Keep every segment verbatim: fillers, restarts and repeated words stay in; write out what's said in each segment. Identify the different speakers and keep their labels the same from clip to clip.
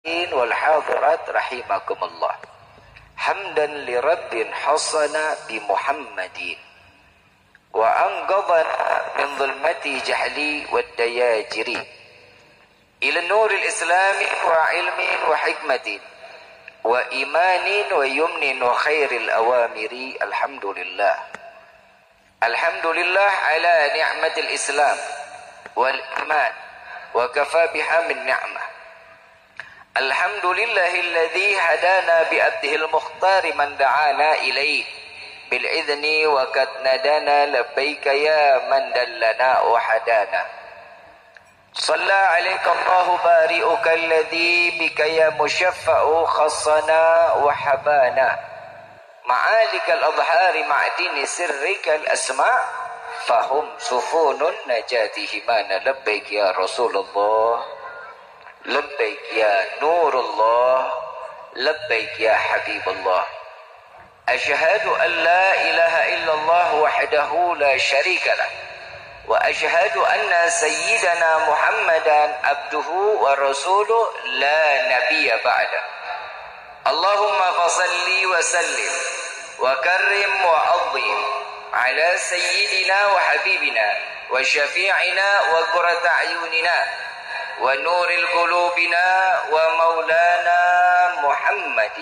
Speaker 1: والحاضرات رحمكم الله حمدا لرب حصنا بمحمد وأنقذنا من ظلمة جهل والدياجر إلى النور الإسلام وعلم وحكمة وإيمان ويمن وخير الأوامر. الحمد لله الحمد لله على نعمة الإسلام والإيمان وكفى بها من نعمة. الحمد لله الذي هدانا بأبده المختار من دعانا إليه بالإذن وقد نادانا لبيك يا من دلنا وحدانا. صلى عليك الله بارئك الذي بك يا مشفع خصنا وحبانا معالك الأظهار معدن سرك الأسماء فهم سفون النجاة همانا. لبيك يا رسول الله لبيك يا نور الله لبيك يا حبيب الله. أشهد أن لا إله إلا الله وحده لا شريك له وأشهد أن سيدنا محمدا عبده ورسوله لا نبي بعده. اللهم فصل وسلم وكرم وعظم على سيدنا وحبيبنا وشفيعنا وقرة أعيننا ونور قلوبنا ومولانا محمد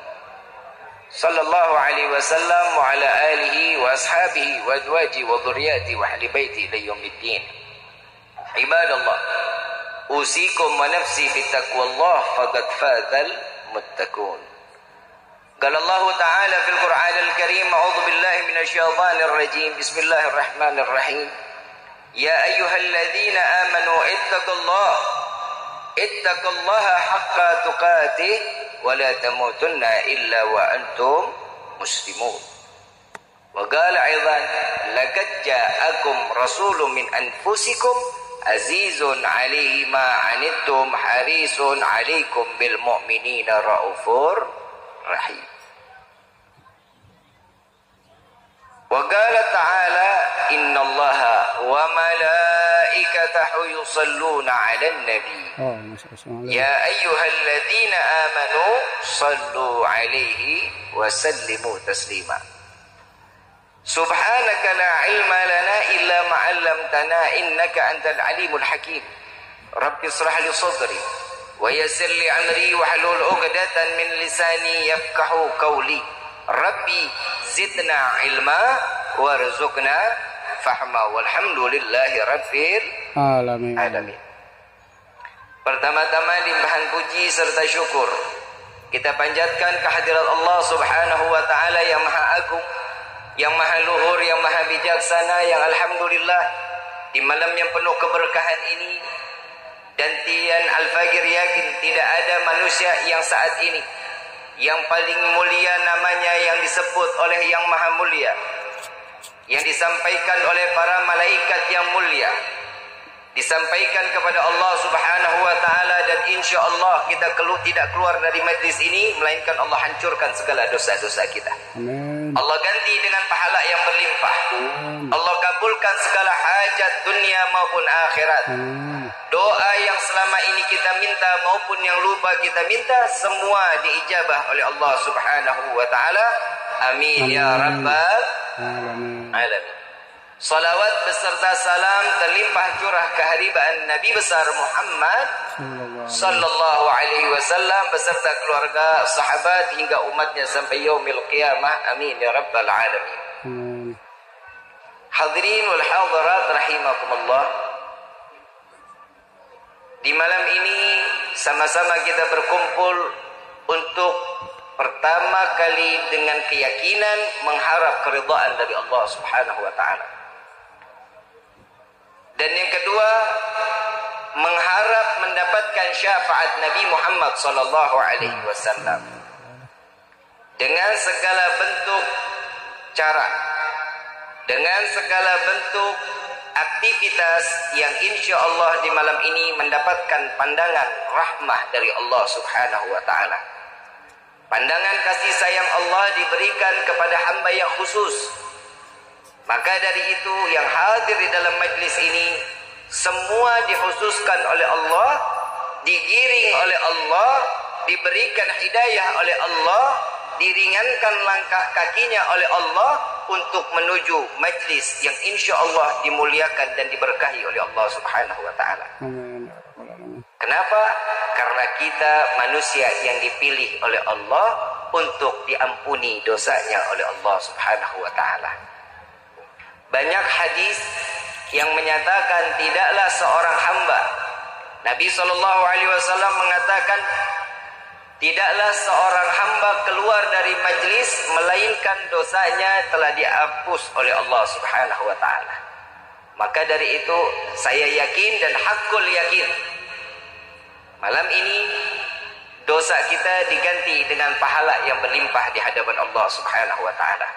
Speaker 1: صلى الله عليه وسلم وعلى آله وأصحابه وأزواجه وذرياته وأهل بيته إلى يوم الدين. عباد الله أوصيكم ونفسي بتقوى الله فقد فاز المتقون. قال الله تعالى في القرآن الكريم أعوذ بالله من الشيطان الرجيم بسم الله الرحمن الرحيم يا أيها الذين آمنوا اتقوا الله اتقوا الله حق تقاته ولا تموتن إلا وأنتم مسلمون. وقال أيضا لقد جاءكم رسول من أنفسكم عزيز عليه ما عنتم حريص عليكم بالمؤمنين رؤوف رحيم. وقال تعالى إن الله وملائكته يصلون على النبي يا أيها الذين آمنوا صلوا عليه وسلموا تسليما. سبحانك لا علم لنا إلا ما علمتنا إنك أنت العليم الحكيم. رب اشرح لي صدري ويسر لي أمري واحلل عقدة من لساني يفقهوا قولي. Rabbi zidna ilma warzuqna fahma walhamdulillahi rabbil alamin. alamin. Pertama-tama limpahan puji serta syukur kita panjatkan kehadirat Allah Subhanahu wa taala yang maha agung, yang maha luhur, yang maha bijaksana, yang alhamdulillah di malam yang penuh keberkahan ini dan tian al-fajr yakin tidak ada manusia yang saat ini yang paling mulia namanya yang disebut oleh yang maha mulia, yang disampaikan oleh para malaikat yang mulia, disampaikan kepada Allah Subhanahu wa taala, dan insya Allah kita kelu tidak keluar dari majlis ini melainkan Allah hancurkan segala dosa-dosa kita. Amin. Allah ganti dengan pahala yang berlimpah. Amin. Allah kabulkan segala hajat dunia maupun akhirat. Amin. Doa yang selama ini kita minta maupun yang lupa kita minta semua diijabah oleh Allah Subhanahu wa taala. Amin, Amin. Ya rabbal alamin. alamin. Salawat beserta salam terlimpah curah kehadiran Nabi besar Muhammad sallallahu alaihi wasallam beserta keluarga, sahabat hingga umatnya sampai yaumil qiyamah. Amin ya rabbal alamin. Amin. Hadirin wal hadirat rahimakumullah. Di malam ini sama-sama kita berkumpul untuk pertama kali dengan keyakinan mengharap keridhaan dari Allah Subhanahu wa taala. Dan yang kedua, mengharap mendapatkan syafaat Nabi Muhammad sallallahu alaihi wasallam dengan segala bentuk cara, dengan segala bentuk aktivitas yang insya Allah di malam ini mendapatkan pandangan rahmah dari Allah Subhanahu wa taala. Pandangan kasih sayang Allah diberikan kepada hamba yang khusus. Maka dari itu yang hadir di dalam majlis ini semua dikhususkan oleh Allah digiring oleh Allah, diberikan hidayah oleh Allah, diringankan langkah kakinya oleh Allah untuk menuju majlis yang insya Allah dimuliakan dan diberkahi oleh Allah Subhanahu wa Ta'ala. Kenapa? Karena kita manusia yang dipilih oleh Allah untuk diampuni dosanya oleh Allah Subhanahu wa Ta'ala. Banyak hadis yang menyatakan tidaklah seorang hamba, Nabi shallallahu alaihi wasallam mengatakan, tidaklah seorang hamba keluar dari majlis melainkan dosanya telah dihapus oleh Allah Subhanahu wa Ta'ala. Maka dari itu saya yakin dan hakul yakin, malam ini dosa kita diganti dengan pahala yang berlimpah di hadapan Allah Subhanahu wa Ta'ala.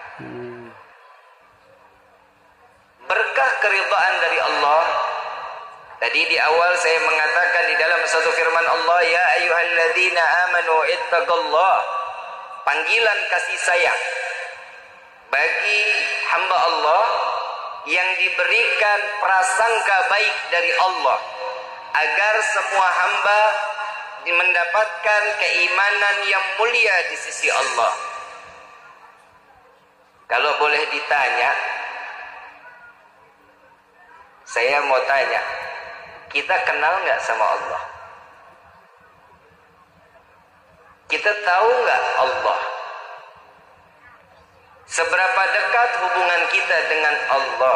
Speaker 1: Berkah keridhaan dari Allah. Tadi di awal saya mengatakan di dalam satu firman Allah, ya ayyuhalladzina amanu ittaqullah, panggilan kasih sayang bagi hamba Allah yang diberikan prasangka baik dari Allah agar semua hamba mendapatkan keimanan yang mulia di sisi Allah. Kalau boleh ditanya, saya mau tanya, kita kenal nggak sama Allah? Kita tahu nggak Allah? Seberapa dekat hubungan kita dengan Allah?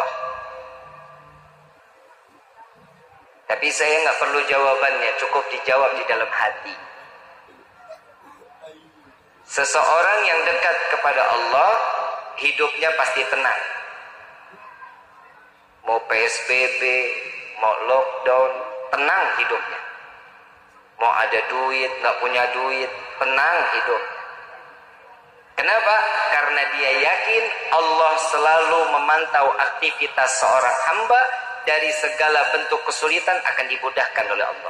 Speaker 1: Tapi saya nggak perlu jawabannya, cukup dijawab di dalam hati. Seseorang yang dekat kepada Allah, hidupnya pasti tenang. Mau P S B B, mau lockdown, tenang hidupnya. Mau ada duit, nggak punya duit, tenang hidupnya. Kenapa? Karena dia yakin Allah selalu memantau aktivitas seorang hamba, dari segala bentuk kesulitan akan dimudahkan oleh Allah.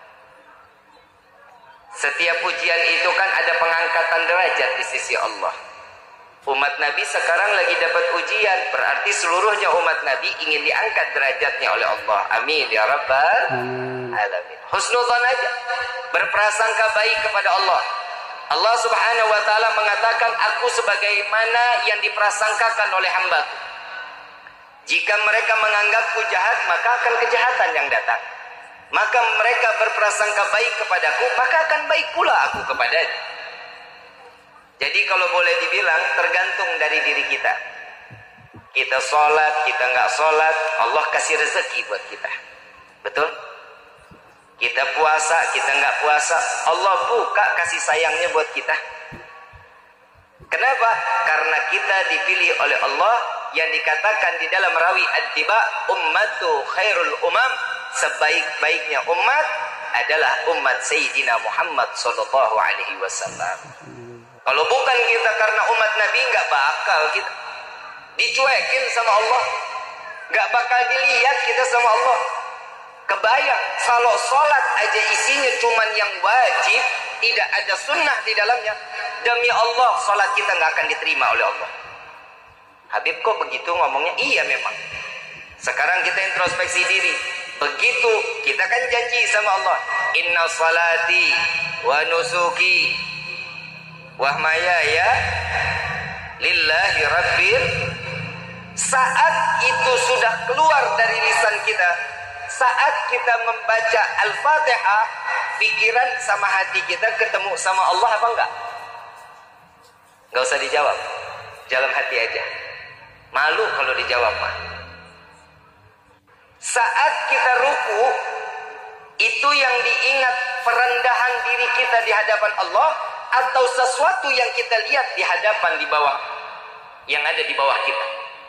Speaker 1: Setiap ujian itu kan ada pengangkatan derajat di sisi Allah. Umat Nabi sekarang lagi dapat ujian, berarti seluruhnya umat Nabi ingin diangkat derajatnya oleh Allah. Amin ya rabbal alamin. Husnudzan aja, berprasangka baik kepada Allah. Allah Subhanahu wa Ta'ala mengatakan, aku sebagaimana yang diprasangkakan oleh hambaku. Jika mereka menganggapku jahat, maka akan kejahatan yang datang. Maka mereka berprasangka baik kepadaku, maka akan baik pula aku kepadanya. Jadi kalau boleh dibilang, tergantung dari diri kita. Kita sholat, kita nggak sholat, Allah kasih rezeki buat kita. Betul? Kita puasa, kita nggak puasa, Allah buka kasih sayangnya buat kita. Kenapa? Karena kita dipilih oleh Allah, yang dikatakan di dalam rawi Ad-Diba, ummatu khairul umam, sebaik-baiknya umat adalah umat Sayyidina Muhammad sallallahu alaihi wasallam. Kalau bukan kita karena umat Nabi, nggak bakal kita dicuekin sama Allah, nggak bakal dilihat kita sama Allah. Kebayang kalau sholat aja isinya cuman yang wajib, tidak ada sunnah di dalamnya, demi Allah sholat kita nggak akan diterima oleh Allah. Habib kok begitu ngomongnya? Iya memang. Sekarang kita introspeksi diri. Begitu kita kan janji sama Allah, inna salati wa nusuki wa mahayaya lillahi rabbil. Saat itu sudah keluar dari lisan kita, saat kita membaca Al-Fatihah, pikiran sama hati kita ketemu sama Allah apa enggak? Enggak usah dijawab, dalam hati aja. Malu kalau dijawab mah. Saat kita ruku, itu yang diingat perendahan diri kita di hadapan Allah, atau sesuatu yang kita lihat di hadapan di bawah, yang ada di bawah kita?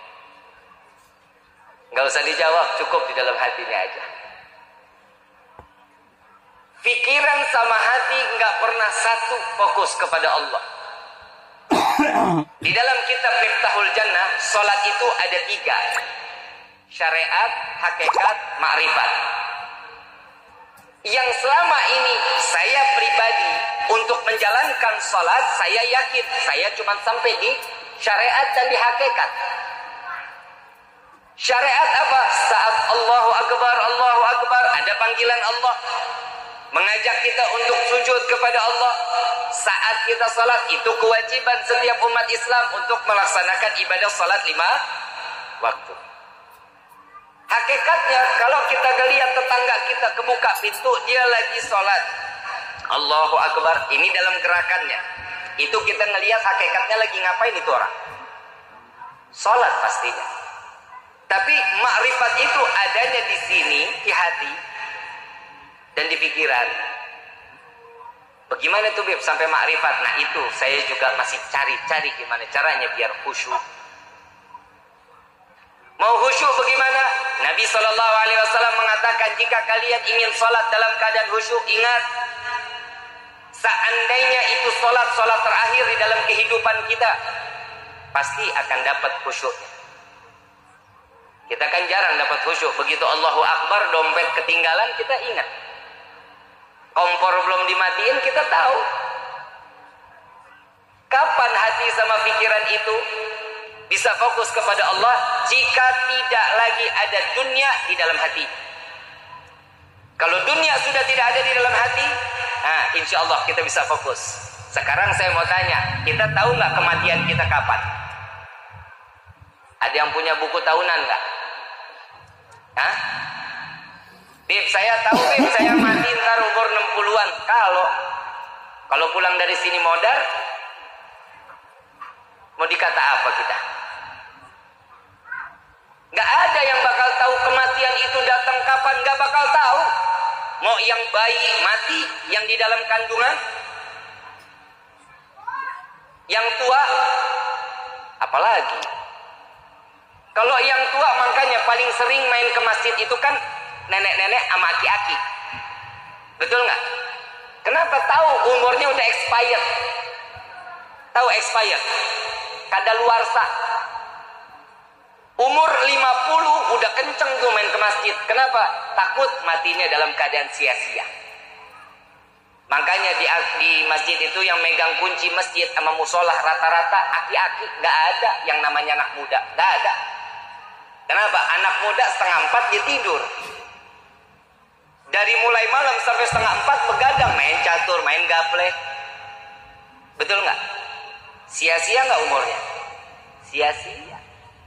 Speaker 1: Nggak usah dijawab, cukup di dalam hatinya aja. Pikiran sama hati nggak pernah satu fokus kepada Allah. Di dalam kitab Miftahul Jannah, sholat itu ada tiga: syariat, hakikat, ma'rifat. Yang selama ini saya pribadi untuk menjalankan sholat, saya yakin saya cuma sampai di syariat dan di hakikat. Syariat apa? Saat Allahu Akbar, Allahu Akbar, ada panggilan Allah. mengajak kita untuk sujud kepada Allah saat kita salat. Itu kewajiban setiap umat Islam untuk melaksanakan ibadah salat lima waktu. Hakikatnya kalau kita lihat tetangga kita ke buka pintu, dia lagi salat, Allahu Akbar, ini dalam gerakannya, itu kita ngelihat hakikatnya lagi ngapain itu orang? Salat pastinya. Tapi makrifat itu adanya di sini, di hati dan di pikiran. Bagaimana tuh Beb sampai makrifat? Nah itu saya juga masih cari-cari gimana caranya biar khusyuk. Mau khusyuk bagaimana? Nabi shallallahu alaihi wasallam mengatakan, jika kalian ingin sholat dalam keadaan khusyuk, ingat, seandainya itu sholat-sholat terakhir di dalam kehidupan kita, pasti akan dapat khusyuknya. Kita kan jarang dapat khusyuk. Begitu Allahu Akbar, dompet ketinggalan, kita ingat. Kompor belum dimatiin, kita tahu. Kapan hati sama pikiran itu bisa fokus kepada Allah? Jika tidak lagi ada dunia di dalam hati. Kalau dunia sudah tidak ada di dalam hati, nah insya Allah kita bisa fokus. Sekarang saya mau tanya, kita tahu nggak kematian kita kapan? Ada yang punya buku tahunan nggak? Hah? Bib, saya tahu Bib, saya mati ntar umur enam puluhan. Kalau kalau pulang dari sini modar, mau dikata apa kita? Gak ada yang bakal tahu kematian itu datang kapan, gak bakal tahu. Mau yang bayi mati, yang di dalam kandungan, yang tua, apalagi. Kalau yang tua makanya paling sering main ke masjid itu kan nenek-nenek sama aki-aki. Betul nggak? Kenapa? Tahu umurnya udah expired. Tahu expired? Kadaluarsa. Umur lima puluh udah kenceng tuh main ke masjid. Kenapa? Takut matinya dalam keadaan sia-sia. Makanya di, di masjid itu yang megang kunci masjid sama musola rata-rata aki-aki. Nggak ada yang namanya anak muda. Nggak ada. Kenapa? Anak muda setengah empat dia tidur. Dari mulai malam sampai setengah empat begadang, main catur, main gaple. Betul nggak? Sia-sia nggak umurnya? Sia-sia.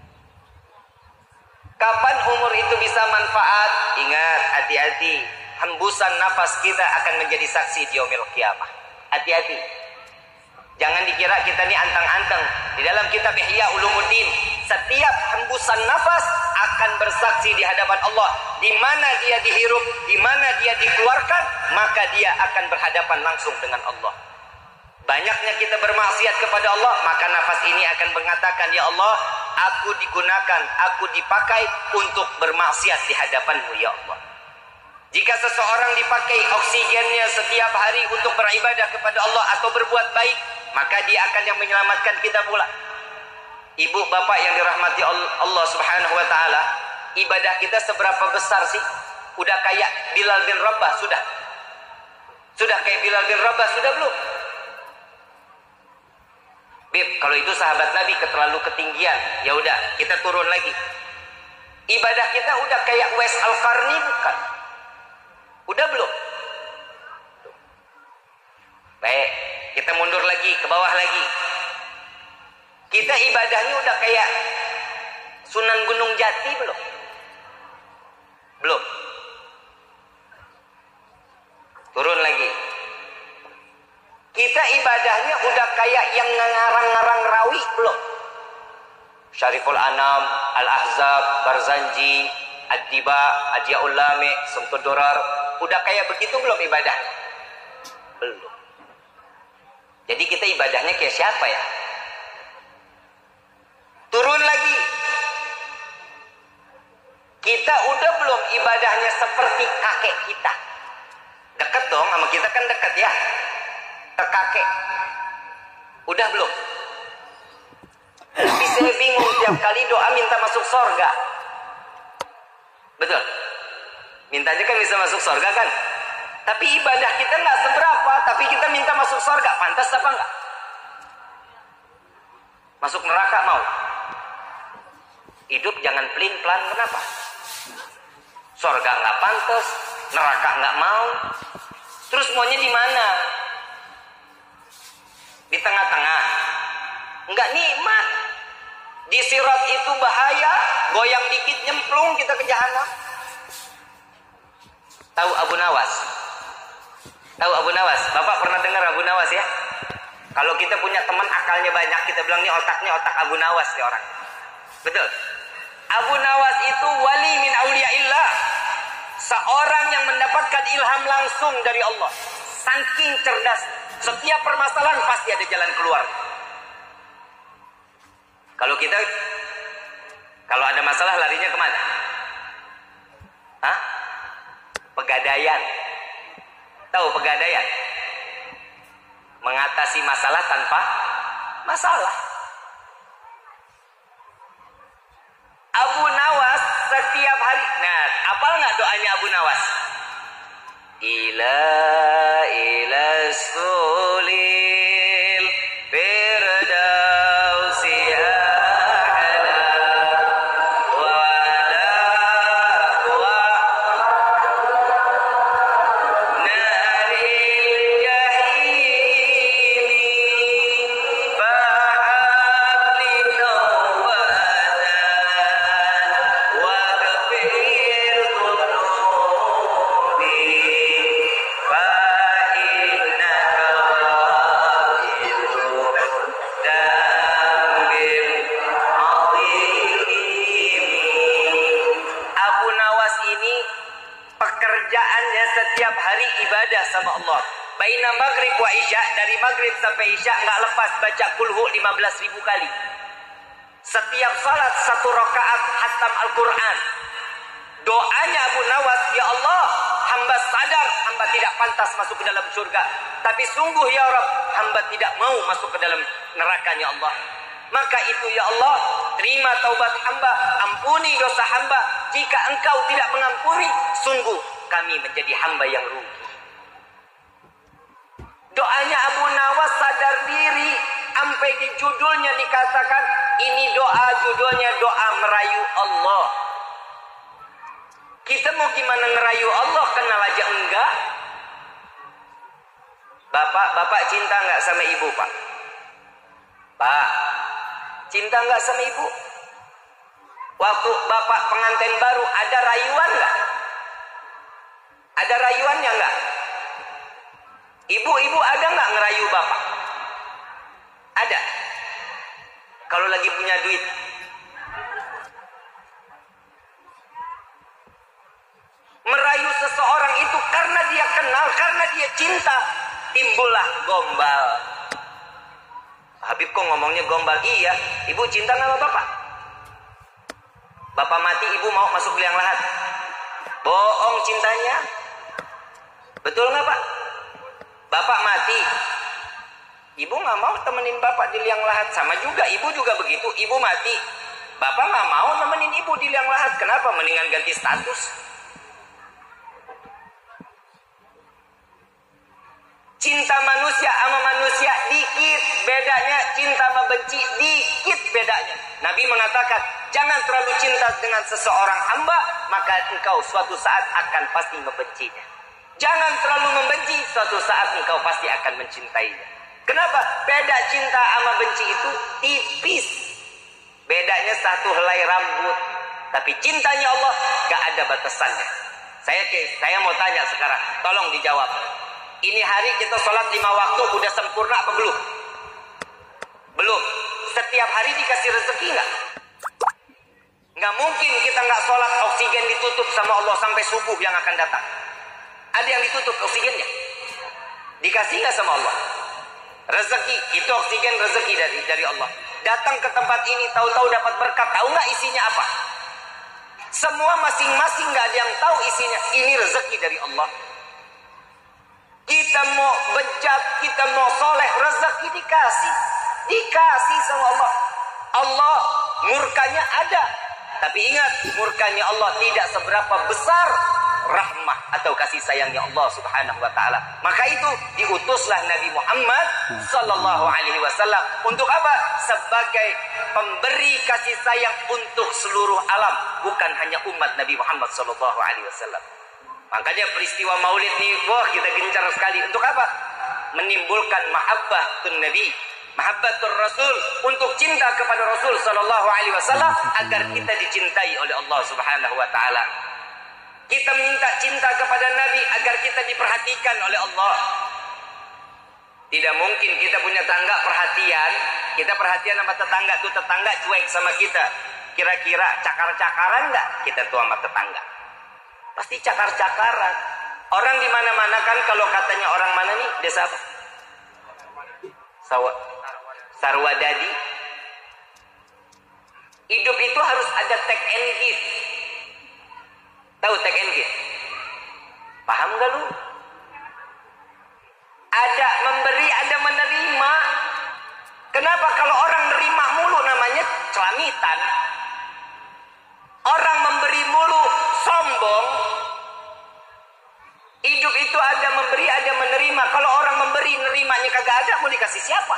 Speaker 1: Kapan umur itu bisa manfaat? Ingat, hati-hati. Hembusan nafas kita akan menjadi saksi di yaumil qiyamah. Hati-hati. Jangan dikira kita ini antang-antang. Di dalam kitab Ihya Ulumuddin, setiap hembusan nafas akan bersaksi di hadapan Allah. Di mana dia dihirup, di mana dia dikeluarkan, maka dia akan berhadapan langsung dengan Allah. Banyaknya kita bermaksiat kepada Allah, maka nafas ini akan mengatakan, ya Allah, aku digunakan, aku dipakai untuk bermaksiat di hadapan-Mu, ya Allah. Jika seseorang dipakai oksigennya setiap hari untuk beribadah kepada Allah atau berbuat baik, maka dia akan yang menyelamatkan kita pula. Ibu bapak yang dirahmati Allah subhanahu wa ta'ala, ibadah kita seberapa besar sih? Udah kayak Bilal bin Rabah sudah? Sudah kayak Bilal bin Rabah sudah belum? Bib, kalau itu sahabat Nabi terlalu ketinggian, ya udah kita turun lagi. Ibadah kita udah kayak Wes Al-Qarni bukan? Udah belum? Baik, kita mundur lagi ke bawah lagi. Kita ibadahnya udah kayak Sunan Gunung Jati belum? Belum. Turun lagi. Kita ibadahnya udah kayak yang ngarang-ngarang rawi belum? Syariful Anam, Al-Ahzab, Barzanji, Ad-Diba, Adiya'ul Lami, Sumtud Durar. Udah kayak begitu belum ibadahnya? Belum. Jadi kita ibadahnya kayak siapa ya? Turun lagi. Kita udah belum ibadahnya seperti kakek kita? Dekat dong sama kita kan dekat ya. Ke kakek. Udah belum? Tapi saya bingung tiap kali doa minta masuk surga. Betul? Mintanya kan bisa masuk surga kan? Tapi ibadah kita nggak seberapa, tapi kita minta masuk surga. Pantas apa enggak? Masuk neraka mau? Hidup jangan pelin-pelan, kenapa? Surga nggak pantas, neraka nggak mau. Terus maunya di mana? Di tengah-tengah. Enggak nikmat. Di sirat itu bahaya, goyang dikit nyemplung kita ke jahanam. Tahu Abu Nawas? Tahu Abu Nawas? Bapak pernah dengar Abu Nawas ya? Kalau kita punya teman akalnya banyak, kita bilang nih otaknya otak Abu Nawas nih orang. Betul? Abu Nawas itu wali min auliyaillah. Seorang yang mendapatkan ilham langsung dari Allah. Saking cerdas. Setiap permasalahan pasti ada jalan keluar. Kalau kita, kalau ada masalah larinya kemana? Hah? Pegadaian. Tahu pegadaian? Mengatasi masalah tanpa masalah. Abu Nawas setiap hari, nah, apal nggak doanya Abu Nawas? Ila ila sulil firdausi a'la wa la wa naril jahimi fa'abli nawatan wa ghafir dhunubi fa'innaka ghafirun dambir azim. Abu Nawas ini pekerjaannya setiap hari ibadah sama Allah. Baina maghrib wa isya, dari maghrib sampai isya nggak lepas baca kulhu lima belas ribu kali. Setiap salat satu rakaat hatam Al-Quran. Doanya Abu Nawas, ya Allah, hamba sadar hamba tidak pantas masuk ke dalam surga, tapi sungguh ya Rabb, hamba tidak mau masuk ke dalam nerakanya Allah. Maka itu ya Allah, terima taubat hamba, ampuni dosa hamba. Jika engkau tidak mengampuni, sungguh kami menjadi hamba yang rugi. Doanya Abu Nawas sadar diri, sampai di judulnya dikatakan ini doa, judulnya doa merayu Allah. Kita mau gimana ngerayu Allah, kenal aja enggak? Bapak, bapak cinta enggak sama ibu, Pak? Pak, cinta enggak sama ibu? Waktu bapak pengantin baru, ada rayuan enggak? Ada rayuannya enggak? Ibu-ibu ada enggak ngerayu bapak? Ada. Kalau lagi punya duit. Merayu seseorang itu karena dia kenal, karena dia cinta, timbullah gombal. Habib kok ngomongnya gombal? Iya, ibu cinta sama bapak. Bapak mati, ibu mau masuk liang lahat. Bohong cintanya. Betul nggak Pak? Bapak mati, ibu nggak mau temenin bapak di liang lahat. Sama juga, ibu juga begitu. Ibu mati, bapak nggak mau nemenin ibu di liang lahat. Kenapa? Mendingan ganti status. Cinta manusia sama manusia dikit bedanya, cinta sama benci dikit bedanya. Nabi mengatakan, jangan terlalu cinta dengan seseorang hamba, maka engkau suatu saat akan pasti membencinya. Jangan terlalu membenci, suatu saat engkau pasti akan mencintainya. Kenapa? Beda cinta sama benci itu tipis. Bedanya satu helai rambut. Tapi cintanya Allah gak ada batasannya. Saya saya mau tanya sekarang, tolong dijawab. Ini hari kita sholat lima waktu udah sempurna apa belum? Belum. Setiap hari dikasih rezeki nggak? Nggak mungkin kita nggak sholat, oksigen ditutup sama Allah sampai subuh yang akan datang. Ada yang ditutup oksigennya? Dikasih nggak sama Allah? Rezeki itu oksigen, rezeki dari dari Allah. Datang ke tempat ini tahu-tahu dapat berkat, tahu nggak isinya apa? Semua masing-masing nggak ada yang tahu isinya. Ini rezeki dari Allah. Kita mau bejat, kita mau soleh, rezeki dikasih. Dikasih sama Allah. Allah murkanya ada. Tapi ingat, murkanya Allah tidak seberapa besar rahmah atau kasih sayangnya Allah subhanahu wa ta'ala. Maka itu diutuslah Nabi Muhammad sallallahu alaihi wasallam. Untuk apa? Sebagai pemberi kasih sayang untuk seluruh alam. Bukan hanya umat Nabi Muhammad sallallahu alaihi wasallam. Makanya peristiwa Maulid nih, wah kita gencar sekali. Untuk apa? Menimbulkan mahabbatun Nabi, mahabbatur Rasul, untuk cinta kepada Rasul sallallahu alaihi wasallam agar kita dicintai oleh Allah Subhanahu wa taala. Kita minta cinta kepada Nabi agar kita diperhatikan oleh Allah. Tidak mungkin kita punya tangga perhatian, kita perhatian sama tetangga, tuh tetangga cuek sama kita. Kira-kira cakar-cakaran enggak kita tuh sama tetangga? Pasti cakar-cakaran. Orang di mana-mana kan, kalau katanya orang mana nih, desa apa? Sawa, Sarwadadi. Hidup itu harus ada take and give. Tahu take and give? Paham gak lu? Ada memberi, ada menerima. Kenapa? Kalau orang nerima mulu namanya celamitan. Orang memberi mulu sombong. Hidup itu ada memberi, ada menerima. Kalau orang memberi, nerimanya kagak ada, mau dikasih siapa?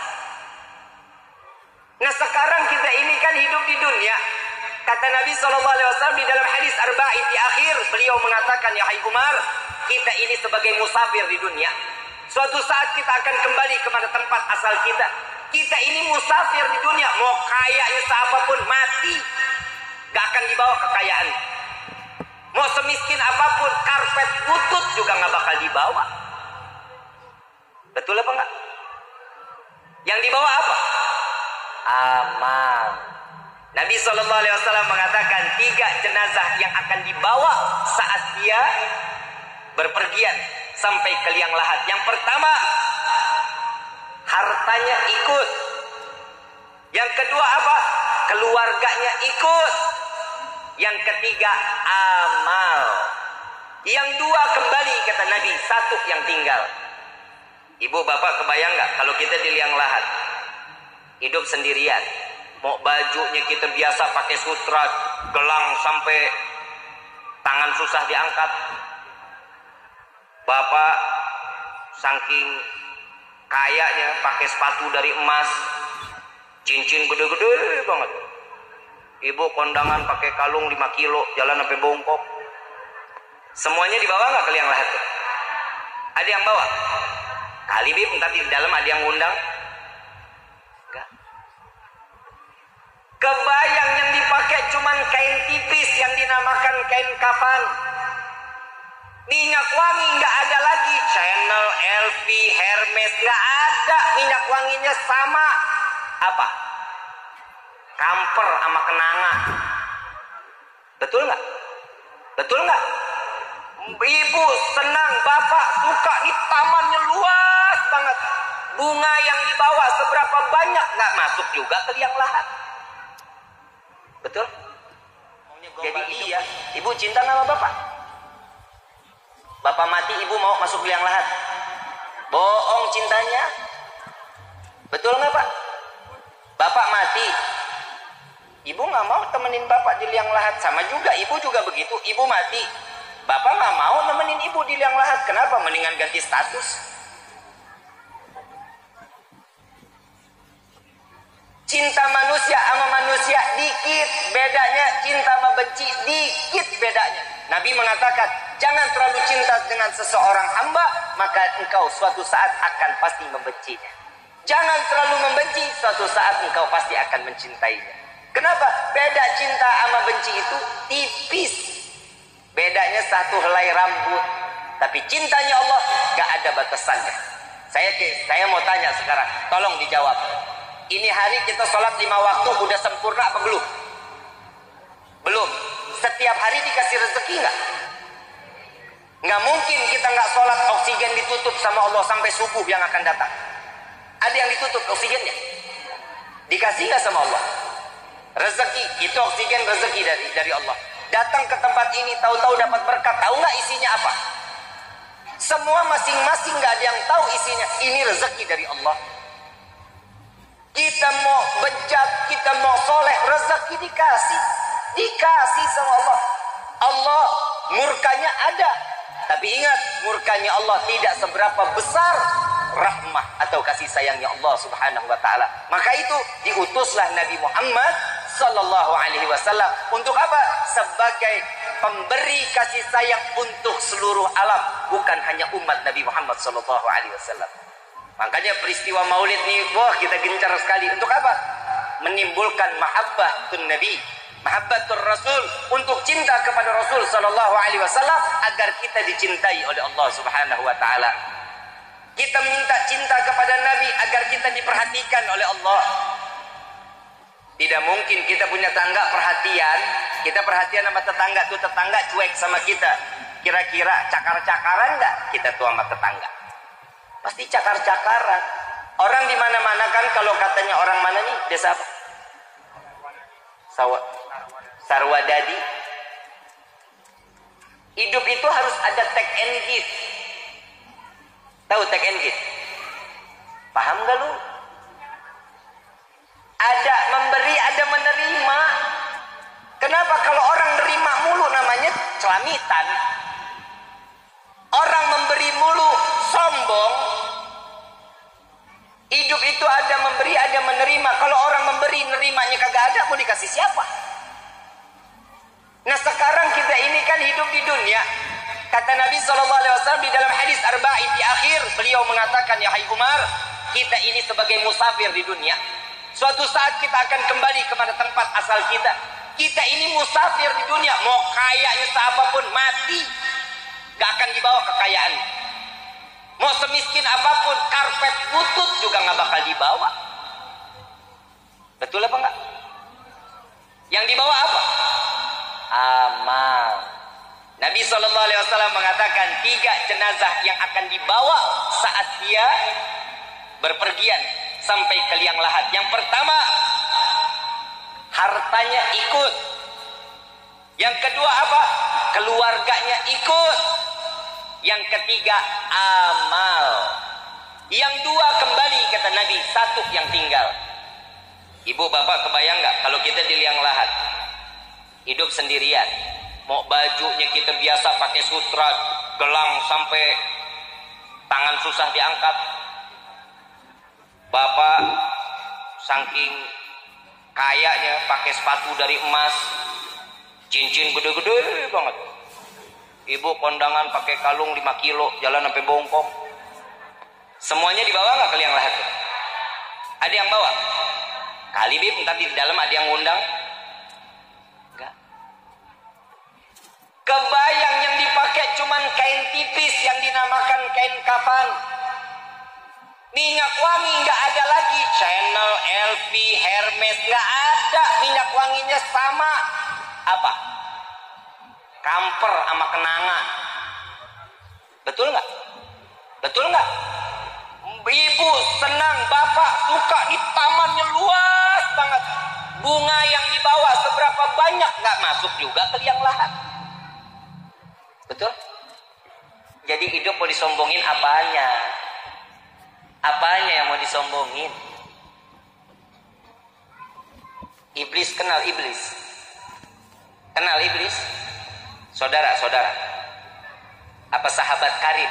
Speaker 1: Nah sekarang kita ini kan hidup di dunia. Kata Nabi shallallahu alaihi wasallam di dalam hadis arba'in di akhir, beliau mengatakan, ya hai Umar, kita ini sebagai musafir di dunia. Suatu saat kita akan kembali kepada tempat asal kita. Kita ini musafir di dunia. Mau kayanya seapapun, mati gak akan dibawa kekayaan. Mau semiskin apapun, karpet butut juga gak bakal dibawa. Betul apa enggak? Yang dibawa apa? Amal. Nabi shallallahu alaihi wasallam mengatakan tiga jenazah yang akan dibawa saat dia berpergian sampai ke liang lahat. Yang pertama, hartanya ikut. Yang kedua apa? Keluarganya ikut. Yang ketiga, amal. Yang dua kembali, kata Nabi, satu yang tinggal. Ibu bapak kebayang nggak kalau kita di liang lahat, hidup sendirian, mau bajunya kita biasa pakai sutra, gelang sampai tangan susah diangkat. Bapak saking kayanya pakai sepatu dari emas, cincin gede-gede banget. Ibu kondangan pakai kalung lima kilo, jalan sampai bongkok. Semuanya dibawa nggak ke liang lahat? Ada yang bawa? Kali bib, ntar di dalam ada yang ngundang. Enggak. Kebayang yang dipakai cuman kain tipis yang dinamakan kain kafan. Minyak wangi nggak ada lagi. Chanel, L V, Hermes nggak ada. Minyak wanginya sama apa? Kamper sama kenanga. Betul nggak? Betul nggak? Ibu senang, bapak suka, di tamannya luas banget. Bunga yang dibawa seberapa banyak nggak masuk juga ke liang lahat. Betul? Jadi iya, ibu cinta sama bapak. Bapak mati, ibu mau masuk liang lahat. Bohong cintanya. Betul nggak pak? Bapak mati, ibu nggak mau temenin bapak di liang lahat. Sama juga, ibu juga begitu. Ibu mati, bapak nggak mau nemenin ibu di liang lahat. Kenapa? Mendingan ganti status. Cinta manusia sama manusia dikit bedanya, cinta sama benci dikit bedanya. Nabi mengatakan, jangan terlalu cinta dengan seseorang hamba, maka engkau suatu saat akan pasti membencinya. Jangan terlalu membenci, suatu saat engkau pasti akan mencintainya. Kenapa? Beda cinta sama benci itu tipis. Bedanya satu helai rambut. Tapi cintanya Allah gak ada batasannya. Saya saya mau tanya sekarang, tolong dijawab. Ini hari kita sholat lima waktu udah sempurna apa belum? Belum. Setiap hari dikasih rezeki nggak? Nggak mungkin kita nggak sholat, oksigen ditutup sama Allah sampai subuh yang akan datang. Ada yang ditutup oksigennya? Dikasih nggak sama Allah? Rezeki itu oksigen, rezeki dari dari Allah. Datang ke tempat ini tahu-tahu dapat berkat, tahu nggak isinya apa? Semua masing-masing nggak ada yang tahu isinya. Ini rezeki dari Allah. Kita mau bejat, kita mau soleh, rezeki dikasih, dikasih sama Allah. Allah murkanya ada, tapi ingat murkanya Allah tidak seberapa besar rahmah atau kasih sayangnya Allah Subhanahu Wa Taala. Maka itu diutuslah Nabi Muhammad Sallallahu Alaihi Wasallam untuk apa? Sebagai pemberi kasih sayang untuk seluruh alam, bukan hanya umat Nabi Muhammad sallallahu alaihi wasallam. Makanya peristiwa Maulid ini, wah kita gencar sekali. Untuk apa? Menimbulkan mahabbatun Nabi, mahabbatur Rasul, untuk cinta kepada Rasul sallallahu alaihi wasallam agar kita dicintai oleh Allah Subhanahu wa taala. Kita minta cinta kepada Nabi agar kita diperhatikan oleh Allah. Tidak mungkin kita punya tangga perhatian, kita perhatian sama tetangga, tuh tetangga cuek sama kita. Kira-kira cakar-cakaran enggak kita tuh sama tetangga? Pasti cakar-cakaran. Orang di mana-mana kan, kalau katanya orang mana nih, desa apa? Sawa, Sarwadadi. Hidup itu harus ada take and give. Tahu take and give? Paham gak lu? Ada memberi, ada menerima. Kenapa kalau orang nerima mulu namanya celamitan? Orang memberi mulu sombong. Hidup itu ada memberi, ada menerima. Kalau orang memberi, nerimanya kagak ada, mau dikasih siapa? Nah sekarang kita ini kan hidup di dunia. Kata Nabi shallallahu alaihi wasallam di dalam hadis arba'in di akhir, beliau mengatakan, ya hai Umar, kita ini sebagai musafir di dunia. Suatu saat kita akan kembali kepada tempat asal kita. Kita ini musafir di dunia. Mau kayanya seapapun, mati gak akan dibawa kekayaan. Mau semiskin apapun, karpet butut juga gak bakal dibawa. Betul apa enggak? Yang dibawa apa? Amal. Nabi shallallahu alaihi wasallam mengatakan tiga jenazah yang akan dibawa saat dia berpergian sampai ke liang lahat. Yang pertama, hartanya ikut. Yang kedua apa? Keluarganya ikut. Yang ketiga, amal. Yang dua kembali, kata Nabi, satu yang tinggal. Ibu bapak kebayang nggak kalau kita di liang lahat, hidup sendirian, mau bajunya kita biasa pakai sutra, gelang sampai tangan susah diangkat. Bapak saking kayanya pakai sepatu dari emas, cincin gede-gede banget. Ibu kondangan pakai kalung lima kilo, jalan sampai bongkok. Semuanya dibawa nggak ke liang lahat? Ada yang bawa? Kali bib, ntar di dalam ada yang ngundang? Enggak. Kebayang yang dipakai cuman kain tipis yang dinamakan kain kafan. Minyak wangi nggak ada lagi. Chanel, L V, Hermes nggak ada. Minyak wanginya sama apa? Kamper sama kenangan. Betul nggak? Betul nggak? Ibu senang, bapak suka, di tamannya luas banget. Bunga yang dibawa seberapa banyak nggak masuk juga ke liang lahat. Betul? Jadi hidup mau disombongin apanya? Apanya yang mau disombongin? Iblis, kenal iblis? Kenal iblis? Saudara-saudara, apa sahabat karib?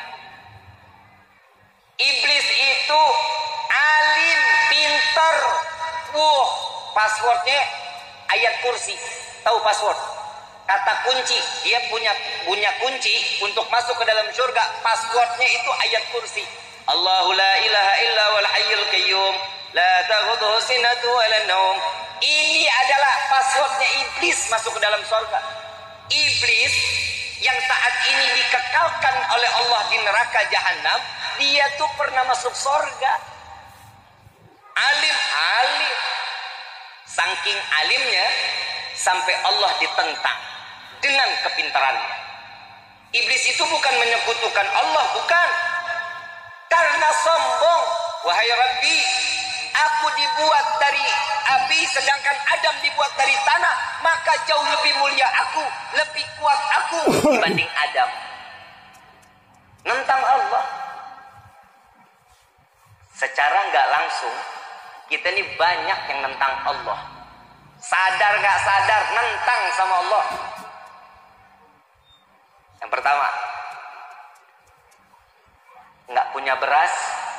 Speaker 1: Iblis itu alim, pinter. Wuh, passwordnya ayat kursi. Tahu password? Kata kunci. Dia punya punya kunci untuk masuk ke dalam surga. Passwordnya itu ayat kursi. Allahu la ilaha illa wal hayyul qayyum la ta'khudhuhu sinatun wa la naum. Ini adalah passwordnya iblis masuk ke dalam surga. Iblis yang saat ini dikekalkan oleh Allah di neraka jahanam, dia tuh pernah masuk surga. Alim, alim. Saking alimnya sampai Allah ditentang dengan kepintarannya. Iblis itu bukan menyekutukan Allah, bukan. Karena sombong. Wahai Rabbi, aku dibuat dari api sedangkan Adam dibuat dari tanah, maka jauh lebih mulia aku, lebih kuat aku dibanding Adam. Nentang Allah. Secara nggak langsung kita ini banyak yang nentang Allah. Sadar nggak sadar nentang sama Allah. Yang pertama, nggak punya beras,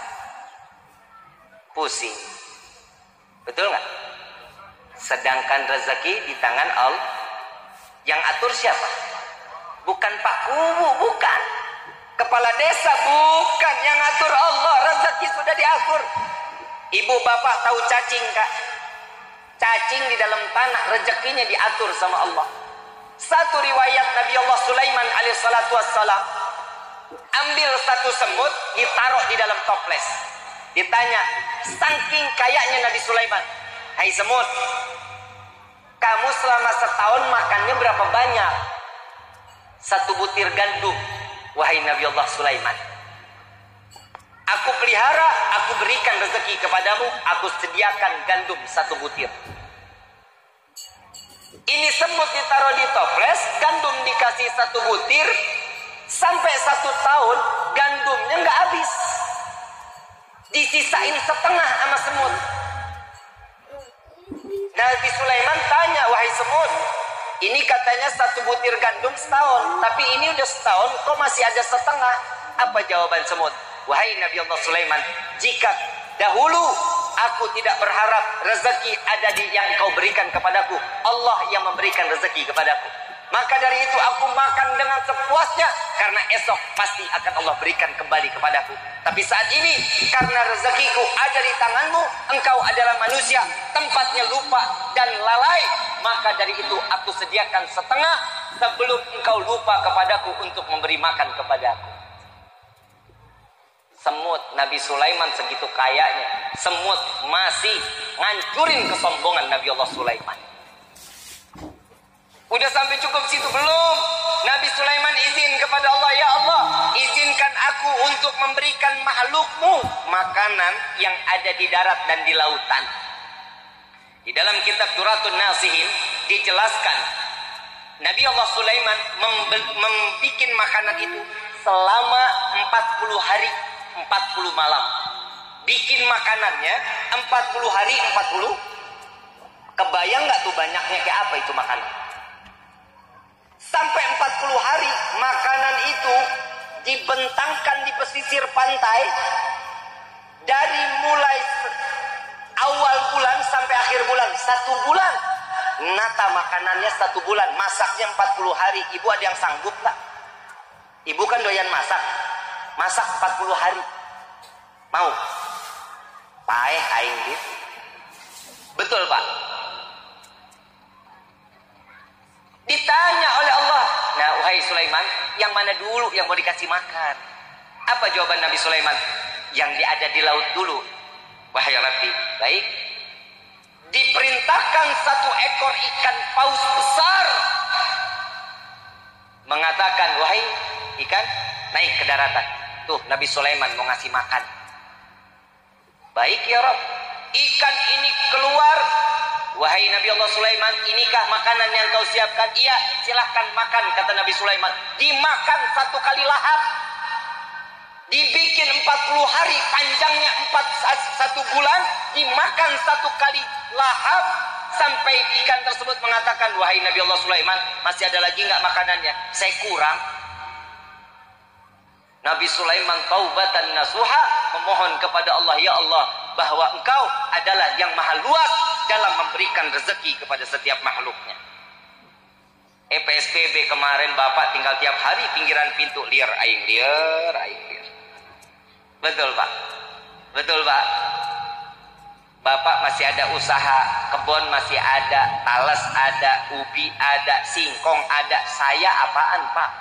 Speaker 1: pusing. Betul nggak? Sedangkan rezeki di tangan Allah. Yang atur siapa? Bukan Pak Kubu, bukan. Kepala desa, bukan. Yang atur Allah. Rezeki sudah diatur. Ibu bapak tahu cacing, Kak? Cacing di dalam tanah, rezekinya diatur sama Allah. Satu riwayat Nabi Allah Sulaiman alaihissalatu wassalam, ambil satu semut, ditaruh di dalam toples. Ditanya, saking kayanya Nabi Sulaiman, hai semut, kamu selama setahun makannya berapa banyak? Satu butir gandum, wahai Nabi Allah Sulaiman. Aku pelihara, aku berikan rezeki kepadamu, aku sediakan gandum satu butir. Ini semut ditaruh di toples, gandum dikasih satu butir, sampai satu tahun gandumnya nggak habis. Disisain setengah sama semut. Nabi Sulaiman tanya, wahai semut, ini katanya satu butir gandum setahun, tapi ini udah setahun kok masih ada setengah. Apa jawaban semut? Wahai Nabi Allah Sulaiman, jika dahulu aku tidak berharap rezeki ada di yang kau berikan kepadaku, Allah yang memberikan rezeki kepadaku, maka dari itu aku makan dengan sepuasnya, karena esok pasti akan Allah berikan kembali kepadaku. Tapi saat ini karena rezekiku ada di tanganmu, engkau adalah manusia, tempatnya lupa dan lalai, maka dari itu aku sediakan setengah sebelum engkau lupa kepadaku untuk memberi makan kepadaku. Semut, Nabi Sulaiman segitu kayanya, semut masih ngancurin kesombongan Nabi Allah Sulaiman. Udah sampai cukup situ belum? Nabi Sulaiman izin kepada Allah, ya Allah, izinkan aku untuk memberikan makhlukmu makanan yang ada di darat dan di lautan. Di dalam kitab Duratun Nasihin dijelaskan, Nabi Allah Sulaiman membuat makanan itu selama empat puluh hari, empat puluh malam. Bikin makanannya empat puluh hari, empat puluh. Kebayang gak tuh banyaknya kayak apa itu makanan? Sampai empat puluh hari makanan itu dibentangkan di pesisir pantai, dari mulai awal bulan sampai akhir bulan, satu bulan. Nata makanannya satu bulan, masaknya empat puluh hari. Ibu ada yang sanggup gak? Ibu kan doyan masak. Masak empat puluh hari. Mau? Paeh aing gitu. Betul, Pak? Ditanya oleh Allah, nah wahai Sulaiman, yang mana dulu yang mau dikasih makan? Apa jawaban Nabi Sulaiman? Yang ada di laut dulu. Wahai Rabbi, baik. Diperintahkan satu ekor ikan paus besar, mengatakan, wahai ikan, naik ke daratan. Tuh Nabi Sulaiman mau ngasih makan. Baik ya Rabb. Ikan ini keluar. Wahai Nabi Allah Sulaiman, inikah makanan yang kau siapkan? Iya, silahkan makan, kata Nabi Sulaiman. Dimakan satu kali lahap. Dibikin empat puluh hari, panjangnya empat, satu bulan. Dimakan satu kali lahap. Sampai ikan tersebut mengatakan, wahai Nabi Allah Sulaiman, masih ada lagi nggak makanannya? Saya kurang. Nabi Sulaiman taubatan nasuha, memohon kepada Allah, ya Allah, bahwa engkau adalah yang maha luas dalam memberikan rezeki kepada setiap makhluknya. E P S B B kemarin Bapak tinggal tiap hari pinggiran pintu, liar aing liar aing liar. Betul Pak? Betul Pak? Bapak masih ada usaha, kebun masih ada, talas ada, ubi ada, singkong ada, saya apaan Pak?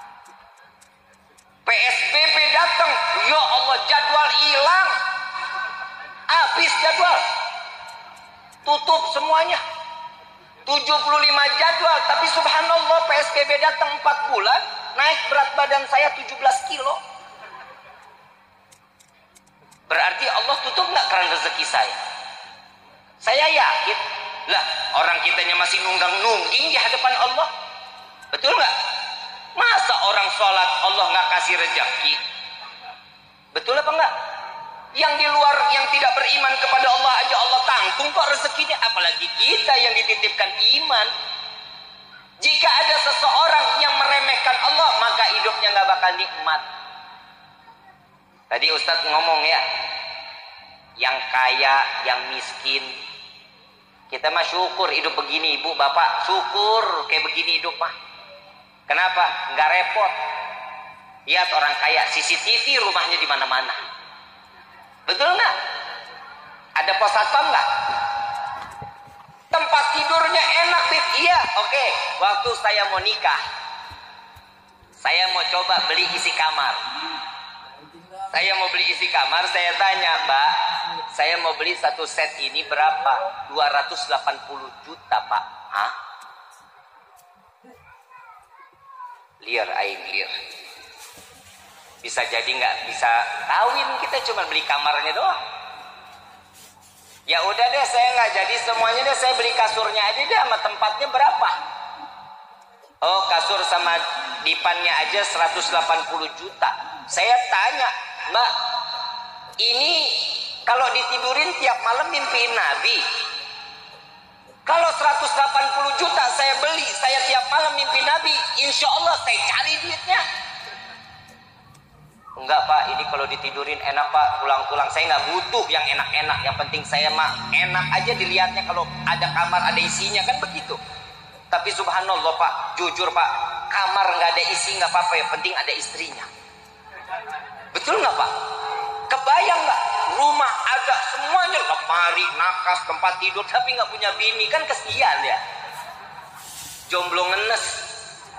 Speaker 1: P S B B datang, ya Allah jadwal hilang, habis jadwal, tutup semuanya, tujuh puluh lima jadwal, tapi subhanallah P S B B datang empat bulan, naik berat badan saya tujuh belas kilo. Berarti Allah tutup nggak keran rezeki saya? Saya yakin, lah orang kitanya masih nunggang-nungging di hadapan Allah, betul nggak? Masa orang sholat Allah nggak kasih rezeki? Betul apa enggak? Yang di luar yang tidak beriman kepada Allah aja Allah tanggung kok rezekinya, apalagi kita yang dititipkan iman. Jika ada seseorang yang meremehkan Allah, maka hidupnya nggak bakal nikmat. Tadi Ustadz ngomong ya, yang kaya, yang miskin, Kita mah syukur hidup begini, ibu bapak, syukur kayak begini hidup mah. Kenapa? Nggak repot. Lihat orang kaya, C C T V rumahnya di mana-mana. Betul nggak? Ada pos satpam nggak? Tempat tidurnya enak, Bib. Iya, oke. Waktu saya mau nikah, saya mau coba beli isi kamar. Saya mau beli isi kamar, saya tanya, Mbak, saya mau beli satu set ini berapa? dua ratus delapan puluh juta, Pak. Hah? Liar, aing liar. Bisa jadi nggak bisa kawin, kita cuma beli kamarnya doang. Ya udah deh, saya nggak jadi semuanya deh, saya beli kasurnya aja deh, sama tempatnya berapa? Oh, kasur sama dipannya aja seratus delapan puluh juta. Saya tanya, Mbak, ini kalau ditidurin tiap malam mimpiin Nabi. Kalau seratus delapan puluh juta saya beli, saya tiap malam mimpi Nabi, insya Allah saya cari duitnya. Enggak Pak, ini kalau ditidurin enak Pak, tulang-tulang saya nggak butuh yang enak-enak, yang penting saya mah enak aja dilihatnya, kalau ada kamar ada isinya kan begitu. Tapi subhanallah Pak, jujur Pak, kamar nggak ada isi nggak apa-apa, yang penting ada istrinya. Betul nggak Pak? Kebayang nggak? Rumah ada semuanya, lemari, nakas, tempat tidur, tapi nggak punya bini, kan kesian ya. Jomblo ngenes.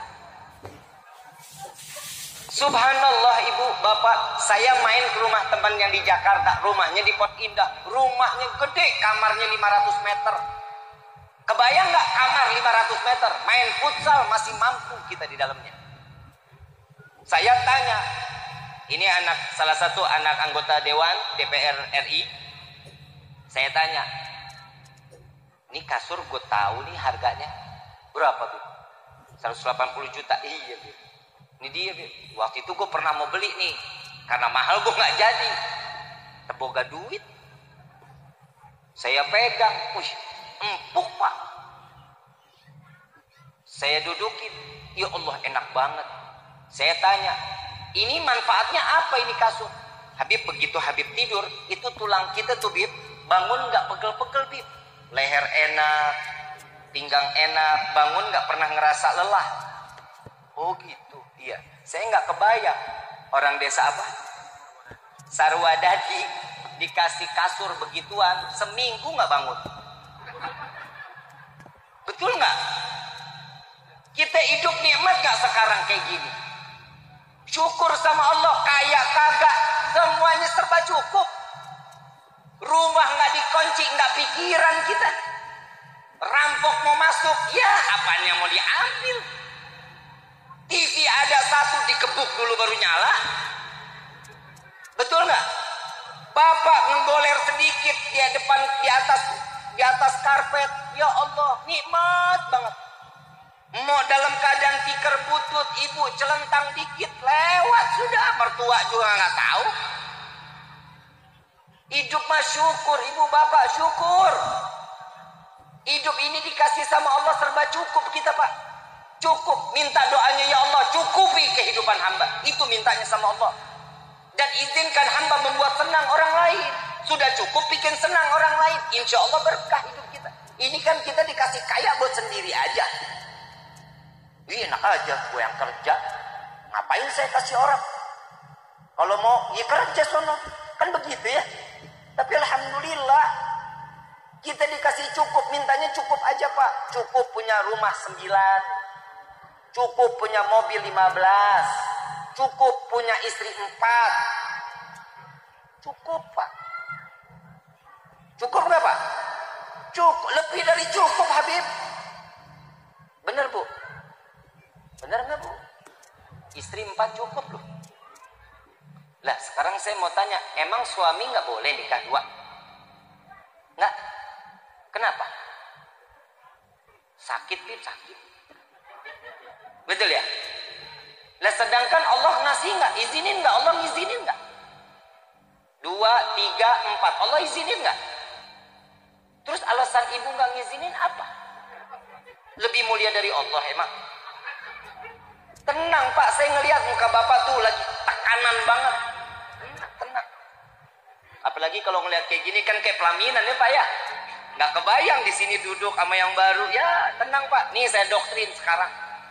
Speaker 1: Subhanallah ibu, bapak, saya main ke rumah teman yang di Jakarta, rumahnya di Pondok Indah, rumahnya gede, kamarnya lima ratus meter. Kebayang nggak kamar lima ratus meter, main futsal masih mampu kita di dalamnya. Saya tanya, ini anak salah satu anak anggota Dewan D P R R I, saya tanya, ini kasur gue tahu nih harganya berapa tuh? seratus delapan puluh juta. Iya, Bu. Ini dia, Bu. Waktu itu gue pernah mau beli nih, karena mahal gue nggak jadi. Teboga duit, saya pegang, wih, empuk Pak. Saya dudukin, ya Allah enak banget. Saya tanya, ini manfaatnya apa ini kasur? Habib, begitu Habib tidur, itu tulang kita tuh Bib, bangun nggak pegel-pegel Bib. Leher enak, pinggang enak, bangun nggak pernah ngerasa lelah. Oh gitu, iya. Saya nggak kebayang, orang desa apa? Sarwadadi dikasih kasur begituan, seminggu nggak bangun. Betul nggak? Kita hidup nikmat nggak sekarang kayak gini? Syukur sama Allah, kaya kagak, semuanya serba cukup. Rumah nggak dikunci, nggak pikiran kita. Rampok mau masuk, ya apanya mau diambil. T V ada satu, dikebuk dulu baru nyala. Betul nggak? Bapak nggoler sedikit di depan, di atas di atas karpet, ya Allah nikmat banget. Mau dalam keadaan tikar butut, ibu celentang dikit lewat sudah, mertua juga nggak tahu. Hidup mah syukur, ibu bapak syukur. Hidup ini dikasih sama Allah serba cukup kita Pak. Cukup, minta doanya, ya Allah cukupi kehidupan hamba. Itu mintanya sama Allah. Dan izinkan hamba membuat senang orang lain. Sudah cukup bikin senang orang lain, insya Allah berkah hidup kita. Ini kan kita dikasih kaya buat sendiri aja. Ih, enak aja, gue yang kerja, ngapain saya kasih orang? Kalau mau, ya kerja sono, kan begitu ya. Tapi alhamdulillah, kita dikasih cukup, mintanya cukup aja Pak. Cukup punya rumah sembilan, cukup punya mobil lima belas, cukup punya istri empat. Cukup Pak. Cukup nggak Pak? Cukup, lebih dari cukup Habib. Bener Bu? Bener nggak Bu? Istri empat cukup loh. Lah sekarang saya mau tanya, emang suami nggak boleh nikah dua? Nggak? Kenapa? Sakit Bib, sakit. Betul ya? Lah sedangkan Allah ngasih nggak? Izinin nggak? Allah ngizinin nggak? Dua, tiga, empat, Allah izinin nggak? Terus alasan ibu nggak ngizinin apa? Lebih mulia dari Allah emang? Tenang Pak, saya ngelihat muka Bapak tuh lagi tekanan banget. Tenang, tenang. Apalagi kalau ngelihat kayak gini kan kayak pelaminan ya Pak ya. Nggak kebayang di sini duduk sama yang baru. Ya tenang Pak, nih saya doktrin sekarang.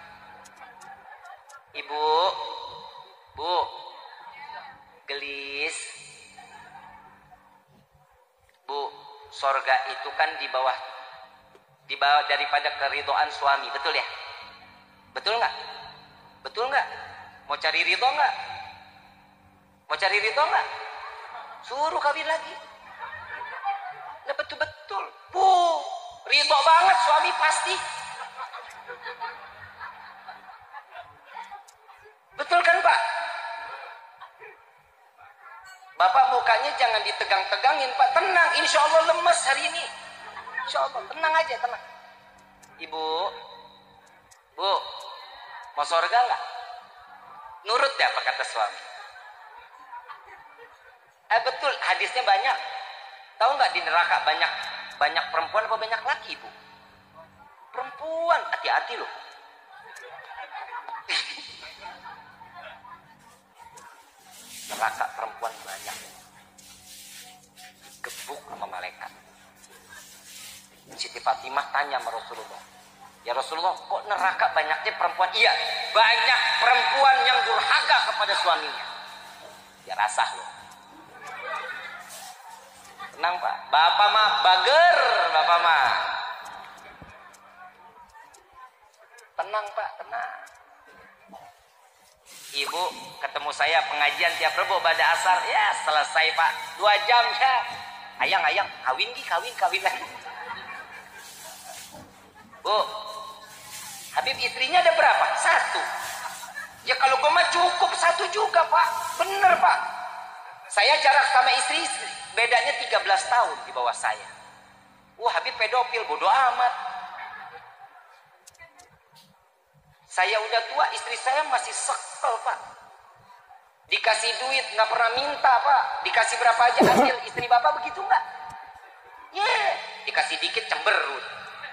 Speaker 1: Ibu, Bu, gelis. Bu, sorga itu kan di bawah, di bawah daripada keridhaan suami, betul ya? Betul nggak? Betul nggak? Mau cari ridho nggak? Mau cari ridho nggak? Suruh kawin lagi. Nah betul-betul. Bu, ridho banget suami pasti. Betul kan Pak? Bapak mukanya jangan ditegang-tegangin Pak. Tenang, insya Allah lemes hari ini. Insya Allah, tenang aja, tenang. Ibu, Bu, mau surga nggak? Nurut ya apa kata suami? Eh betul, hadisnya banyak. Tahu nggak di neraka banyak banyak perempuan apa banyak laki, Bu? Perempuan, hati-hati loh. Neraka perempuan banyak. Gebuk sama malaikat. Siti Fatimah tanya sama Rasulullah, ya Rasulullah, kok neraka banyaknya perempuan? Iya, banyak perempuan yang durhaka kepada suaminya. Ya rasah loh. Tenang Pak, Bapak mah bager, Bapak mah. Tenang Pak, tenang. Ibu ketemu saya pengajian tiap Rebo pada asar, ya selesai Pak, dua jam ya. Ayang, ayang, kawin di, kawin, kawin lagi. Bu, Habib istrinya ada berapa? Satu. Ya kalau gue mah cukup satu juga Pak, bener Pak. Saya jarak sama istri, bedanya tiga belas tahun di bawah saya. Wah Habib pedofil, bodoh amat. Saya udah tua, istri saya masih sekel Pak. Dikasih duit nggak pernah minta Pak. Dikasih berapa aja ambil. Istri Bapak begitu nggak? Ya, yeah. Dikasih dikit cemberut.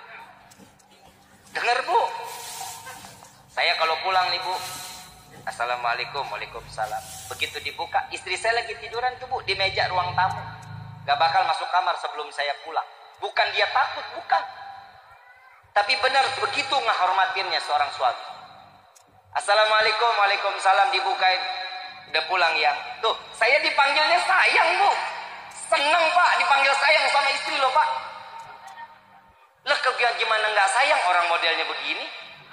Speaker 1: Dengar Bu. Saya kalau pulang nih Bu, assalamualaikum, waalaikumsalam. Begitu dibuka, istri saya lagi tiduran tuh Bu di meja ruang tamu. Gak bakal masuk kamar sebelum saya pulang. Bukan dia takut, bukan. Tapi benar begitu ngehormatinnya seorang suami. Assalamualaikum, waalaikumsalam, dibukain. Udah pulang ya. Tuh, saya dipanggilnya sayang Bu. Seneng Pak dipanggil sayang sama istri loh Pak. Lah gimana nggak sayang orang modelnya begini?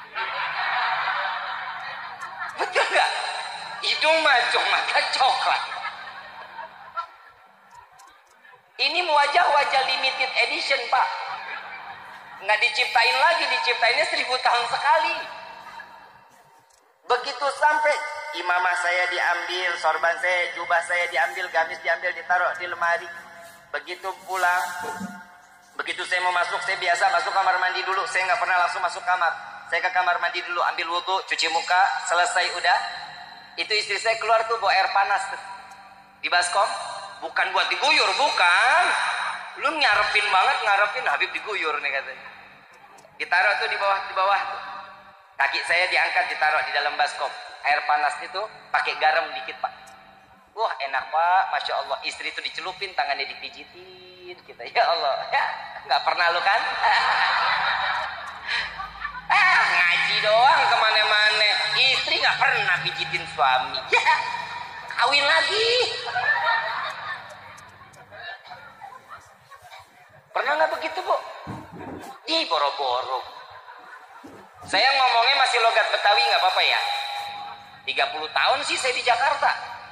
Speaker 1: Betul nggak? Hidung mancung, mata coklat. Ini wajah-wajah limited edition Pak. Nggak diciptain lagi, diciptainnya seribu tahun sekali. Begitu sampai imamah saya diambil, sorban saya, jubah saya diambil, gamis diambil, ditaruh di lemari. Begitu pulang, begitu saya mau masuk, saya biasa masuk kamar mandi dulu. Saya nggak pernah langsung masuk kamar. Saya ke kamar mandi dulu, ambil wudhu, cuci muka, selesai udah. Itu istri saya keluar tuh bawa air panas tuh. Di baskom, bukan buat diguyur, bukan. Lu nyarepin banget, ngarepin Habib diguyur nih katanya. Ditaruh tuh di bawah, di bawah tuh. Kaki saya diangkat, ditaruh di dalam baskom. Air panas itu pakai garam dikit Pak. Wah enak Pak, Masya Allah. Istri itu dicelupin, tangannya dipijitin kita. Ya Allah, ya nggak pernah lu kan? Ah ngaji doang kemana-mana. Istri nggak pernah pijitin suami. Ya kawin lagi. Pernah nggak begitu Bu? Di boro-boro. Saya ngomongnya masih logat Betawi nggak apa-apa ya. tiga puluh tahun sih saya di Jakarta.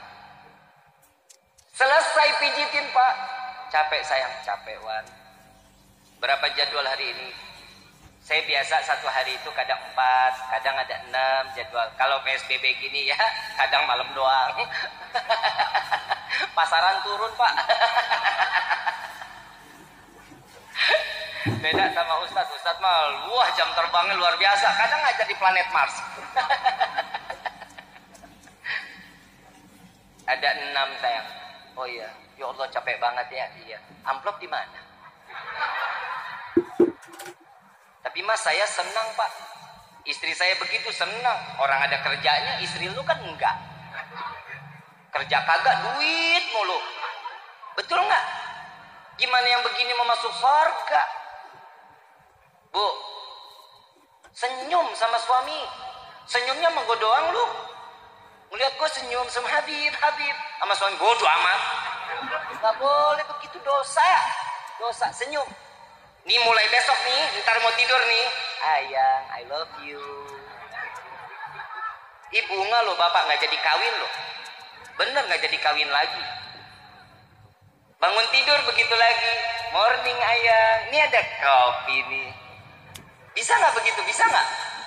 Speaker 1: Selesai pijitin Pak. Capek sayang, capek Wan. Berapa jadwal hari ini? Saya biasa satu hari itu kadang empat, kadang ada enam jadwal. Kalau P S B B gini ya, kadang malam doang. Pasaran turun Pak. Beda sama Ustadz. Ustadz mah wah jam terbangnya luar biasa. Kadang aja di planet Mars. Ada enam sayang. Oh iya, ya Allah capek banget ya. Iya. Amplop di mana? Tapi mas saya senang Pak. Istri saya begitu senang. Orang ada kerjanya, istri lu kan enggak. Kerja kagak, duit mulu. Betul nggak? Gimana yang begini mau masuk surga? Bu, senyum sama suami. Senyumnya menggo doang lu. Melihat gue senyum sama Habib, Habib. Sama suami bodoh amat. Gak boleh begitu, dosa. Dosa, senyum. Nih mulai besok nih, ntar mau tidur nih. Ayang, I love you. Ih bunga lo, bapak gak jadi kawin lo. Bener gak jadi kawin lagi. Bangun tidur begitu lagi. Morning ayang, ini ada kopi nih. Bisa gak begitu, bisa gak?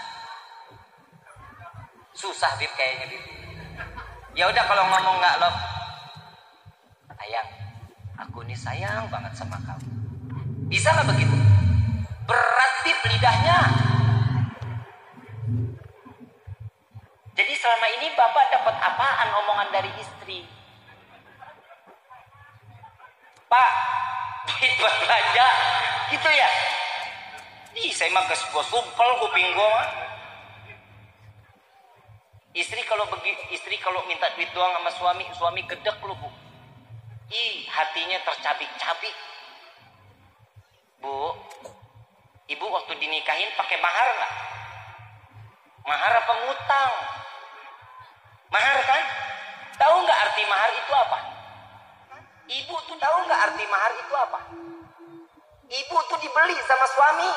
Speaker 1: Susah Bib kayaknya Bib. Ya udah kalau ngomong gak love. Ayang, aku nih sayang banget sama kamu. Bisa gak begitu? Berat Bib lidahnya. Jadi selama ini bapak dapat apaan omongan dari istri? Pak, duit buat belanja, gitu ya? Ih, saya mah gue sumpel kuping gue mah. Istri kalau begitu, istri kalau minta duit doang sama suami, suami gedek lu bu. Ih, hatinya tercabik-cabik. Bu, ibu waktu dinikahin pakai mahar nggak? Mahar apa ngutang? Mahar kan? Tahu nggak arti mahar itu apa? Ibu tuh tahu nggak arti mahar itu apa? Ibu tuh dibeli sama suami.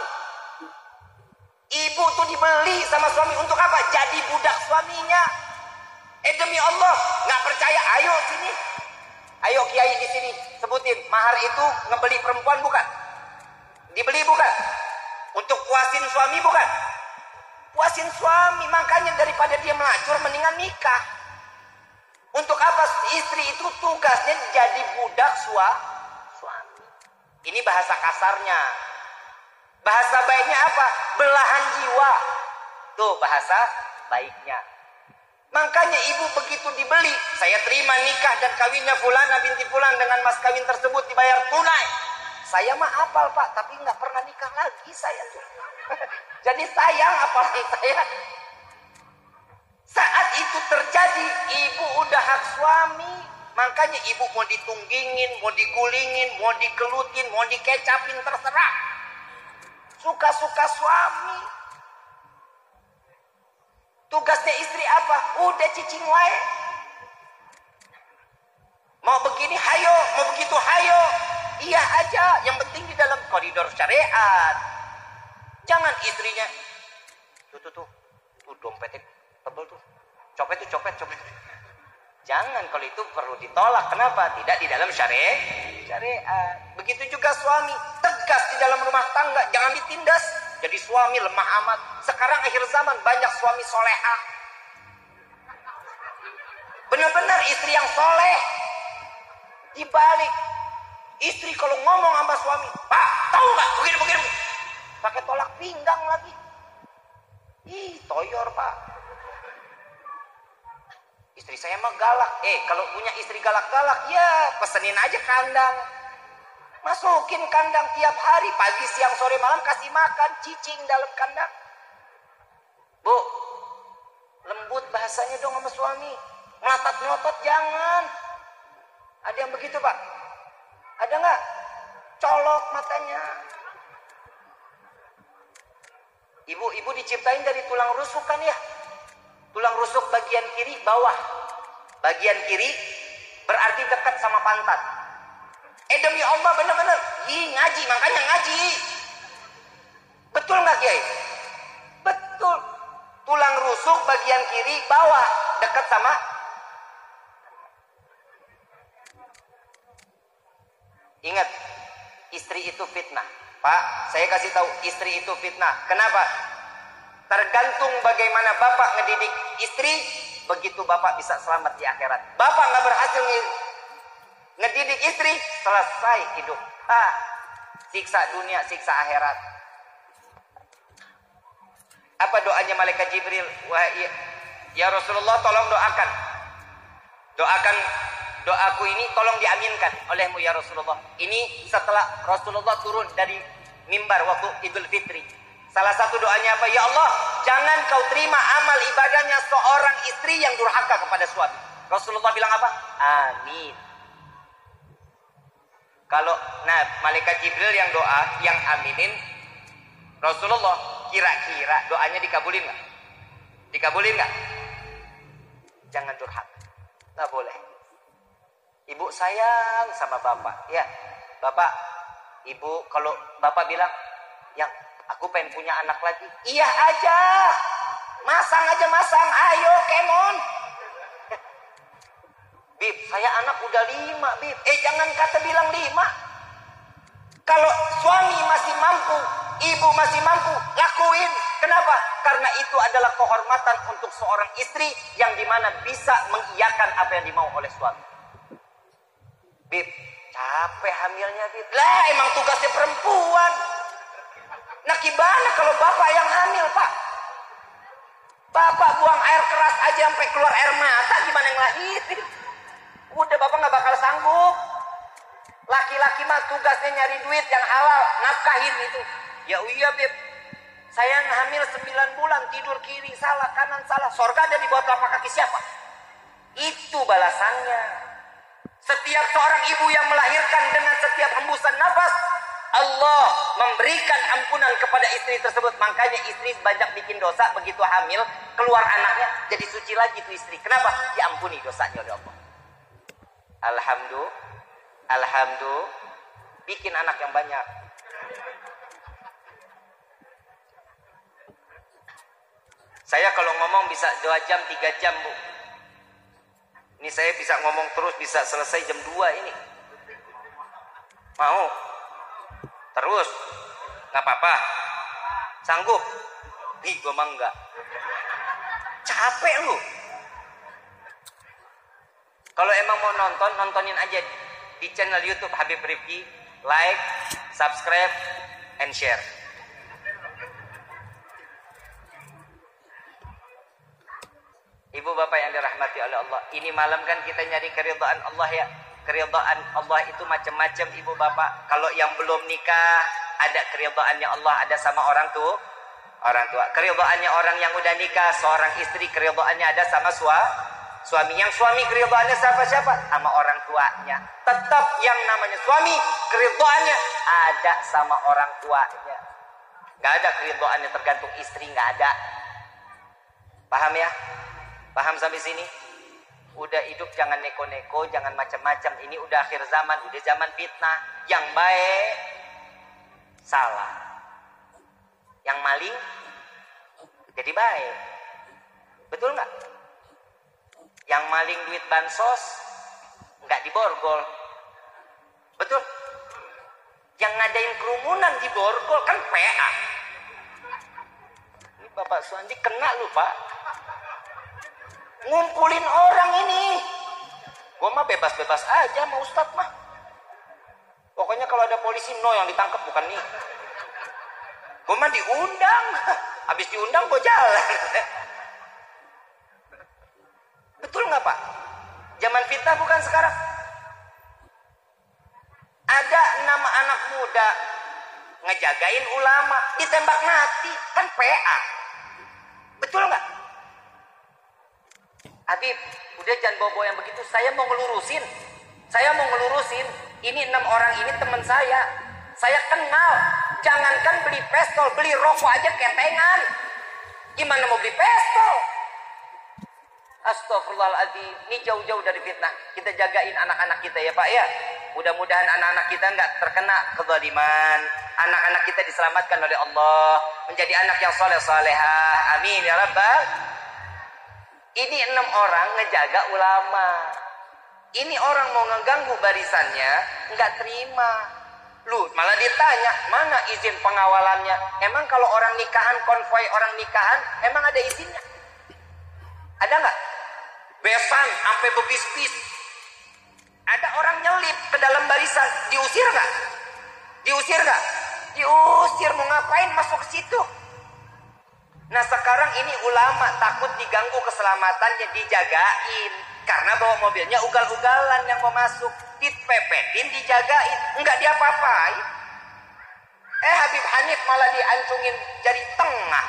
Speaker 1: Ibu tuh dibeli sama suami untuk apa? Jadi budak suaminya. Eh demi Allah, nggak percaya? Ayo sini. Ayo kiai di sini sebutin mahar itu ngebeli perempuan bukan? Dibeli bukan? Untuk puasin suami bukan? Puasin suami, makanya daripada dia melacur mendingan nikah. Untuk apa? Istri itu tugasnya jadi budak sua, suami. Ini bahasa kasarnya. Bahasa baiknya apa? Belahan jiwa. Tuh bahasa baiknya. Makanya ibu begitu dibeli, saya terima nikah dan kawinnya Fulana binti Fulan dengan mas kawin tersebut dibayar tunai. Saya mah apal pak, tapi nggak pernah nikah lagi saya tuh. Jadi sayang apalagi saya. Saat itu terjadi, ibu udah hak suami. Makanya ibu mau ditunggingin, mau digulingin, mau digelutin, mau dikecapin, terserah. Suka-suka suami. Tugasnya istri apa? Udah cicing wae. Mau begini hayo, mau begitu hayo. Iya aja, yang penting di dalam koridor syariat. Jangan istrinya tuh tuh tuh, tuh dompetnya tebel tuh. Copet tuh, copet, copet. Jangan, kalau itu perlu ditolak. Kenapa? Tidak di dalam syariat. Syariat. Begitu juga suami, tegas di dalam rumah tangga, jangan ditindas. Jadi suami lemah amat. Sekarang akhir zaman banyak suami soleha. Benar-benar istri yang soleh. Dibalik, istri kalau ngomong sama suami, Pak, tahu nggak? Begini, begini, begini. Pakai tolak pinggang lagi. Ih, toyor pak. Istri saya mah galak. Eh, kalau punya istri galak-galak, ya pesenin aja kandang. Masukin kandang tiap hari, pagi, siang, sore, malam, kasih makan, cicing dalam kandang. Bu, lembut bahasanya dong sama suami. Melotot-melotot jangan. Ada yang begitu pak? Ada nggak? Colok matanya. Ibu-ibu diciptain dari tulang rusuk kan ya? Tulang rusuk bagian kiri bawah. Bagian kiri berarti dekat sama pantat. Eh demi Allah bener-bener. Ih ngaji, makanya ngaji. Betul nggak Kiai? Betul. Tulang rusuk bagian kiri bawah dekat sama. Ingat, istri itu fitnah. Pak, saya kasih tahu, istri itu fitnah. Kenapa? Tergantung bagaimana bapak ngedidik istri, begitu bapak bisa selamat di akhirat. Bapak nggak berhasil ngedidik istri, selesai hidup. Ah, siksa dunia, siksa akhirat. Apa doanya malaikat Jibril? Wah, ya, ya Rasulullah, tolong doakan. Doakan doaku ini tolong diaminkan olehmu ya Rasulullah. Ini setelah Rasulullah turun dari mimbar waktu Idul Fitri. Salah satu doanya apa? Ya Allah, jangan kau terima amal ibadahnya seorang istri yang durhaka kepada suami. Rasulullah bilang apa? Amin. Kalau nah malaikat Jibril yang doa, yang aminin Rasulullah, kira-kira doanya dikabulin nggak? Dikabulin nggak? Jangan durhaka, nggak boleh. Ibu sayang sama bapak, ya bapak, ibu kalau bapak bilang, yang aku pengen punya anak lagi, iya aja, masang aja masang, ayo kemon. Bib, saya anak udah lima, Bib. Eh, jangan kata bilang lima. Kalau suami masih mampu, ibu masih mampu, lakuin. Kenapa? Karena itu adalah kehormatan untuk seorang istri yang dimana bisa mengiyakan apa yang dimau oleh suami. Bib, capek hamilnya, Bib. Lah, emang tugasnya perempuan. Nah, gimana kalau bapak yang hamil, Pak? Bapak buang air keras aja sampai keluar air mata, gimana yang lahirin? Udah bapak gak bakal sanggup. Laki-laki mah tugasnya nyari duit yang halal, nafkahin itu. Ya iya Beb, saya hamil sembilan bulan, tidur kiri salah, kanan salah. Sorga ada di bawah telapak kaki siapa? Itu balasannya. Setiap seorang ibu yang melahirkan dengan setiap hembusan nafas, Allah memberikan ampunan kepada istri tersebut. Makanya istri banyak bikin dosa, begitu hamil keluar anaknya jadi suci lagi tuh istri. Kenapa? Diampuni dosanya oleh Allah. Alhamdulillah, alhamdulillah, bikin anak yang banyak. Saya kalau ngomong bisa dua jam, tiga jam, Bu. Ini saya bisa ngomong terus, bisa selesai jam dua ini. Mau? Terus? Gak apa-apa? Sanggup? Ih, gue mah enggak. Capek lu. Kalau emang mau nonton, nontonin aja di channel YouTube Habib Rifki. Like, subscribe, and share. Ibu bapak yang dirahmati oleh Allah, ini malam kan kita nyari keridhaan Allah ya. Keridhaan Allah itu macam-macam ibu bapak. Kalau yang belum nikah, ada keridhaannya Allah, ada sama orang tua. Orang tua. Keridhaannya orang yang udah nikah, seorang istri keridhaannya ada sama suami. Suami yang suami keridhaannya siapa-siapa? Sama orang tuanya. Tetap yang namanya suami keridhaannya ada sama orang tuanya. Gak ada keridhaannya tergantung istri, gak ada. Paham ya? Paham sampai sini? Udah hidup jangan neko-neko, jangan macam-macam. Ini udah akhir zaman, udah zaman fitnah. Yang baik salah, yang maling jadi baik. Betul nggak? Yang maling duit bansos nggak diborgol. Betul? Yang ngadain kerumunan diborgol kan P A. Ini Bapak Suandi kena lu Pak. Ngumpulin orang ini. Gua mah bebas-bebas aja sama Ustadz mah. Pokoknya kalau ada polisi no yang ditangkap, bukan nih. Gua mah diundang. Habis diundang gua jalan. Betul nggak Pak? Zaman fitnah bukan sekarang. Ada enam anak muda ngejagain ulama, ditembak mati, kan P A. Betul nggak? Habib, udah jangan bawa-bawa yang begitu. Saya mau ngelurusin. Saya mau ngelurusin. Ini enam orang ini teman saya. Saya kenal. Jangankan beli pistol, beli rokok aja ketengan. Gimana mau beli pistol? Astagfirullahaladzim. Ini jauh-jauh dari fitnah. Kita jagain anak-anak kita ya Pak ya. Mudah-mudahan anak-anak kita nggak terkena kezaliman. Anak-anak kita diselamatkan oleh Allah. Menjadi anak yang soleh-solehah. Amin ya Rabbal. Ini enam orang ngejaga ulama. Ini orang mau ngeganggu barisannya, nggak terima. Lu malah ditanya, mana izin pengawalannya? Emang kalau orang nikahan, konvoi orang nikahan, emang ada izinnya? Ada nggak? Besan, sampai bebis-bis. Ada orang nyelip ke dalam barisan, diusir nggak? Diusir nggak? Diusir, mau ngapain masuk ke situ? Nah sekarang ini ulama takut diganggu keselamatannya, dijagain. Karena bawa mobilnya ugal-ugalan yang mau masuk. Dipepetin, dijagain. Enggak diapa-apain. Eh Habib Hanif malah diancungin jari tengah.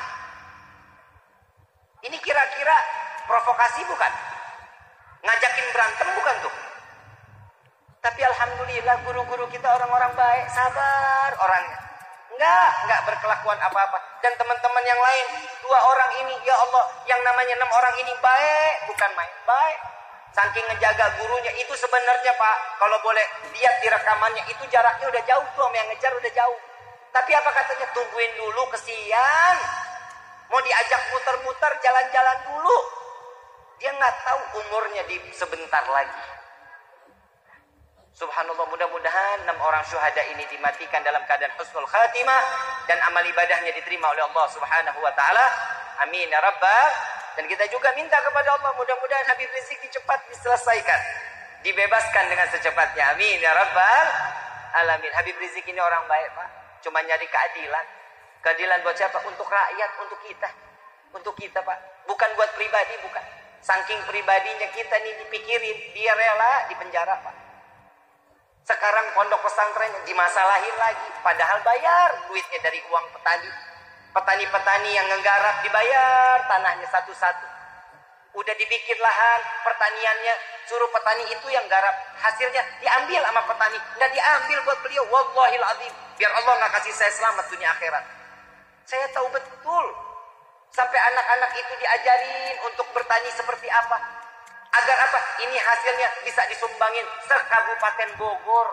Speaker 1: Ini kira-kira provokasi bukan? Ngajakin berantem bukan tuh? Tapi alhamdulillah guru-guru kita orang-orang baik, sabar orangnya. Enggak, enggak berkelakuan apa-apa. Dan teman-teman yang lain, dua orang ini, ya Allah, yang namanya enam orang ini baik, bukan main, baik. Saking ngejaga gurunya, itu sebenarnya Pak, kalau boleh lihat di rekamannya, itu jaraknya udah jauh tuh, sama yang ngejar udah jauh. Tapi apa katanya, tungguin dulu, kesian. Mau diajak muter-muter, jalan-jalan dulu. Dia nggak tahu umurnya di sebentar lagi. Subhanallah, mudah-mudahan enam orang syuhada ini dimatikan dalam keadaan husnul khatimah dan amal ibadahnya diterima oleh Allah Subhanahu wa taala. Amin ya rabbal. Dan kita juga minta kepada Allah, mudah-mudahan Habib Rizik cepat diselesaikan, dibebaskan dengan secepatnya. Amin ya rabbal alamin. Habib Rizik ini orang baik, Pak. Cuma nyari keadilan. Keadilan buat siapa? Untuk rakyat, untuk kita. Untuk kita, Pak. Bukan buat pribadi, bukan. Saking pribadinya kita nih dipikirin, dia rela di penjara, Pak. Sekarang pondok pesantren dimasalahin lagi, padahal bayar duitnya dari uang petani. Petani-petani yang ngegarap dibayar tanahnya satu-satu. Udah dibikin lahan pertaniannya, suruh petani itu yang garap. Hasilnya diambil sama petani, nggak diambil buat beliau. Wallahil azim, biar Allah nggak kasih saya selamat dunia akhirat. Saya tahu betul. Sampai anak-anak itu diajarin untuk bertani seperti apa. Agar apa? Ini hasilnya bisa disumbangin se-Kabupaten Bogor.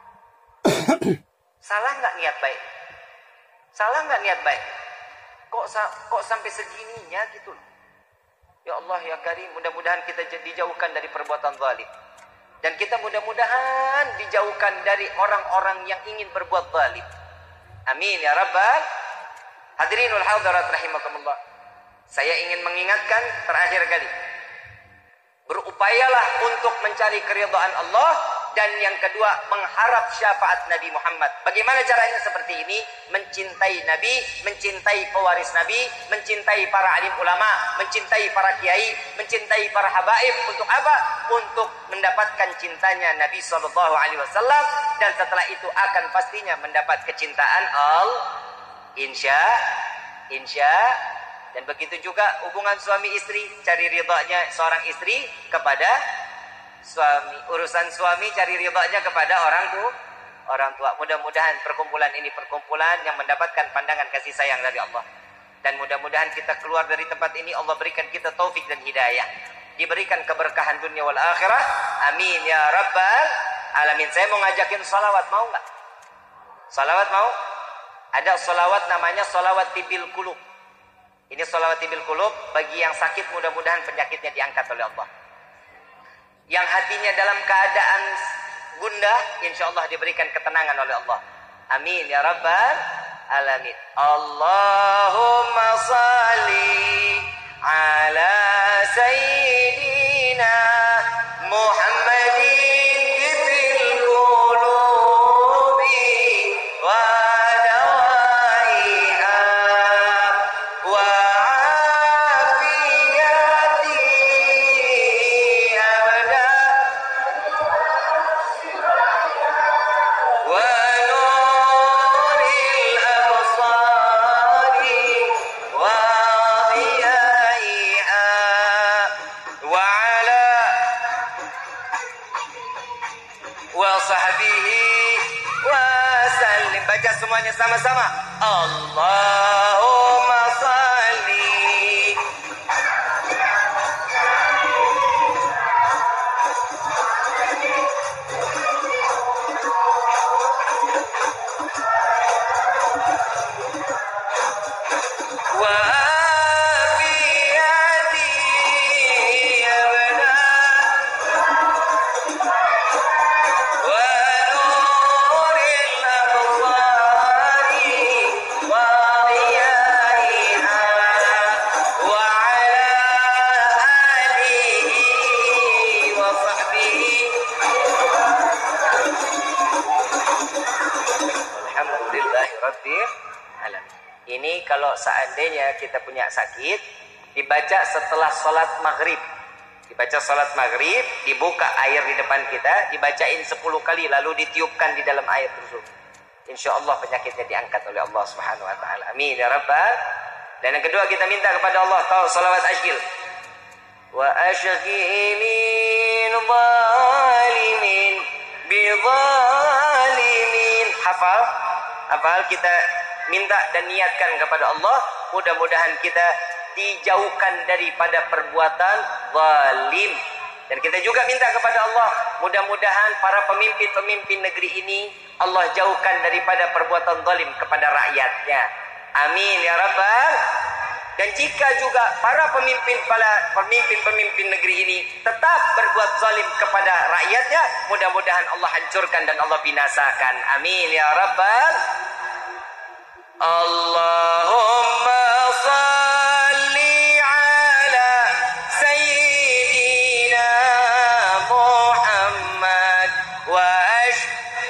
Speaker 1: Salah nggak niat baik? Salah nggak niat baik? Kok kok sampai segininya gitu loh? Ya Allah ya Karim, mudah-mudahan kita dijauhkan dari perbuatan zalim. Dan kita mudah-mudahan dijauhkan dari orang-orang yang ingin berbuat zalim. Amin ya Rabbal. Hadirinul hadirat rahimakumullah. Saya ingin mengingatkan terakhir kali. Berupayalah untuk mencari keridhaan Allah. Dan yang kedua, mengharap syafaat Nabi Muhammad. Bagaimana caranya seperti ini? Mencintai Nabi, mencintai pewaris Nabi, mencintai para alim ulama, mencintai para kiai, mencintai para habaib. Untuk apa? Untuk mendapatkan cintanya Nabi shallallahu alaihi wasallam. Dan setelah itu akan pastinya mendapat kecintaan Allah. Insya, insya. Dan begitu juga hubungan suami istri, cari ridhanya seorang istri kepada suami, urusan suami cari ridhanya kepada orang tua. Orang tua. Mudah-mudahan perkumpulan ini perkumpulan yang mendapatkan pandangan kasih sayang dari Allah. Dan mudah-mudahan kita keluar dari tempat ini Allah berikan kita taufik dan hidayah. Diberikan keberkahan dunia wal akhirah. Amin ya rabbal alamin. Saya mau ngajakin salawat, mau nggak? Salawat mau? Ada salawat namanya salawat tibil kulub. Ini salawat tibil kulub bagi yang sakit, mudah-mudahan penyakitnya diangkat oleh Allah. Yang hatinya dalam keadaan gundah, insya Allah diberikan ketenangan oleh Allah. Amin ya rabbal alamin. Allahumma salli ala sayyidina Muhammadin tibil qulubi wa dawaiha wa baca semuanya sama-sama. Allahumma salli wa afiyati abna wa ini kalau seandainya kita punya sakit, dibaca setelah sholat maghrib. Dibaca sholat maghrib, dibuka air di depan kita, dibacain sepuluh kali, lalu ditiupkan di dalam air tersebut. Insya Allah penyakitnya diangkat oleh Allah Subhanahu Wa Taala. Amin ya Rabbal. Dan yang kedua kita minta kepada Allah, tahu salawat ashkil. Wa ashkilin zalimin bidzalimin. Hafal? Hafal, kita minta dan niatkan kepada Allah, mudah-mudahan kita dijauhkan daripada perbuatan zalim. Dan kita juga minta kepada Allah, mudah-mudahan para pemimpin-pemimpin negeri ini Allah jauhkan daripada perbuatan zalim kepada rakyatnya. Amin ya rabbal. Dan jika juga para pemimpin para pemimpin-pemimpin negeri ini tetap berbuat zalim kepada rakyatnya, mudah-mudahan Allah hancurkan dan Allah binasakan. Amin ya rabbal. Allahumma salli ala sayyidina Muhammad wa ash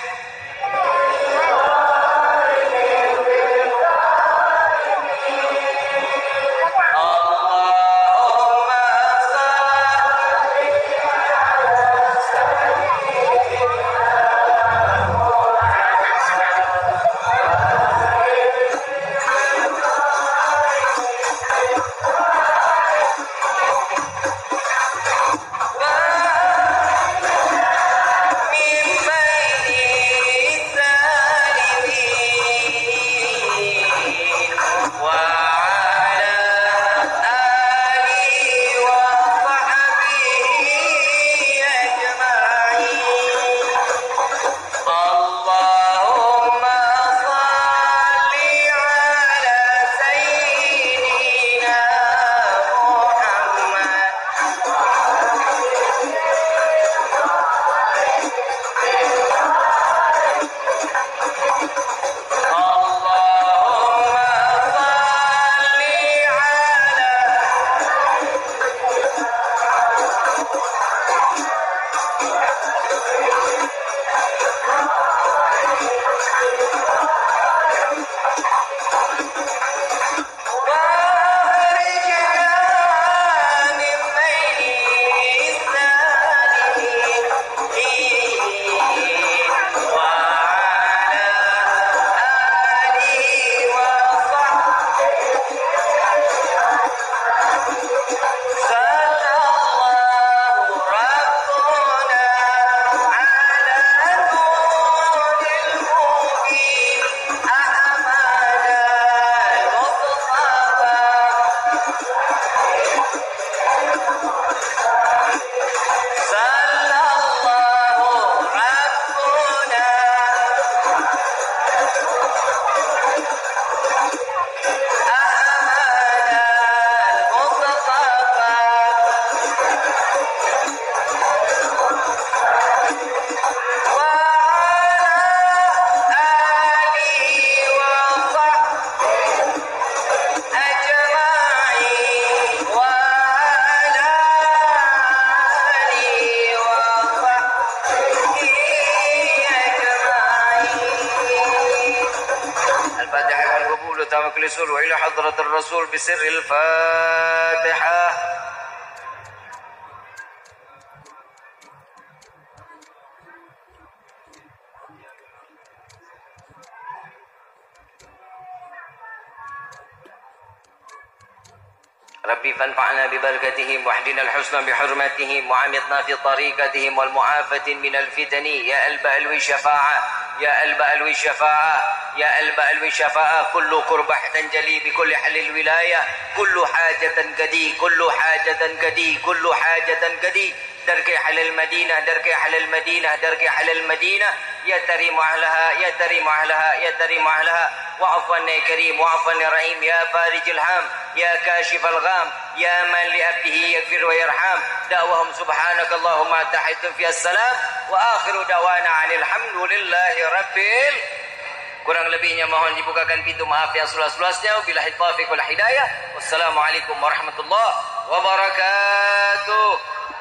Speaker 1: وإلى حضرة الرسول بسر الفاتحة. ربي فانفعنا ببركتهم واهدنا الحسنى بحرمتهم وعمتنا في طريقتهم والمعافة من الفتن يا ألب ألوي الشفاعة يا ألب ألوي الشفاعة يا ألب ألوي الشفاعة. كل كربة تنجلي بكل حل الولاية كل حاجة قدي كل حاجة قدي كل حاجة قدي درك حل المدينة درك حل المدينة درك حل المدينة يا تريم أهلها يا تريم أهلها يا تريم أهلها. واعف عنا يا كريم واعف عنا يا رحيم يا فارج الهام يا كاشف الغام يا من لأبه يغفر ويرحم. دعوهم سبحانك اللهم تحيتم في السلام وآخر دعوانا عن الحمد لله رب. Kurang lebihnya mohon dibukakan pintu maaf yang seluas-luasnya. Wabillahi taufiq wal hidayah. Wassalamualaikum warahmatullahi wabarakatuh.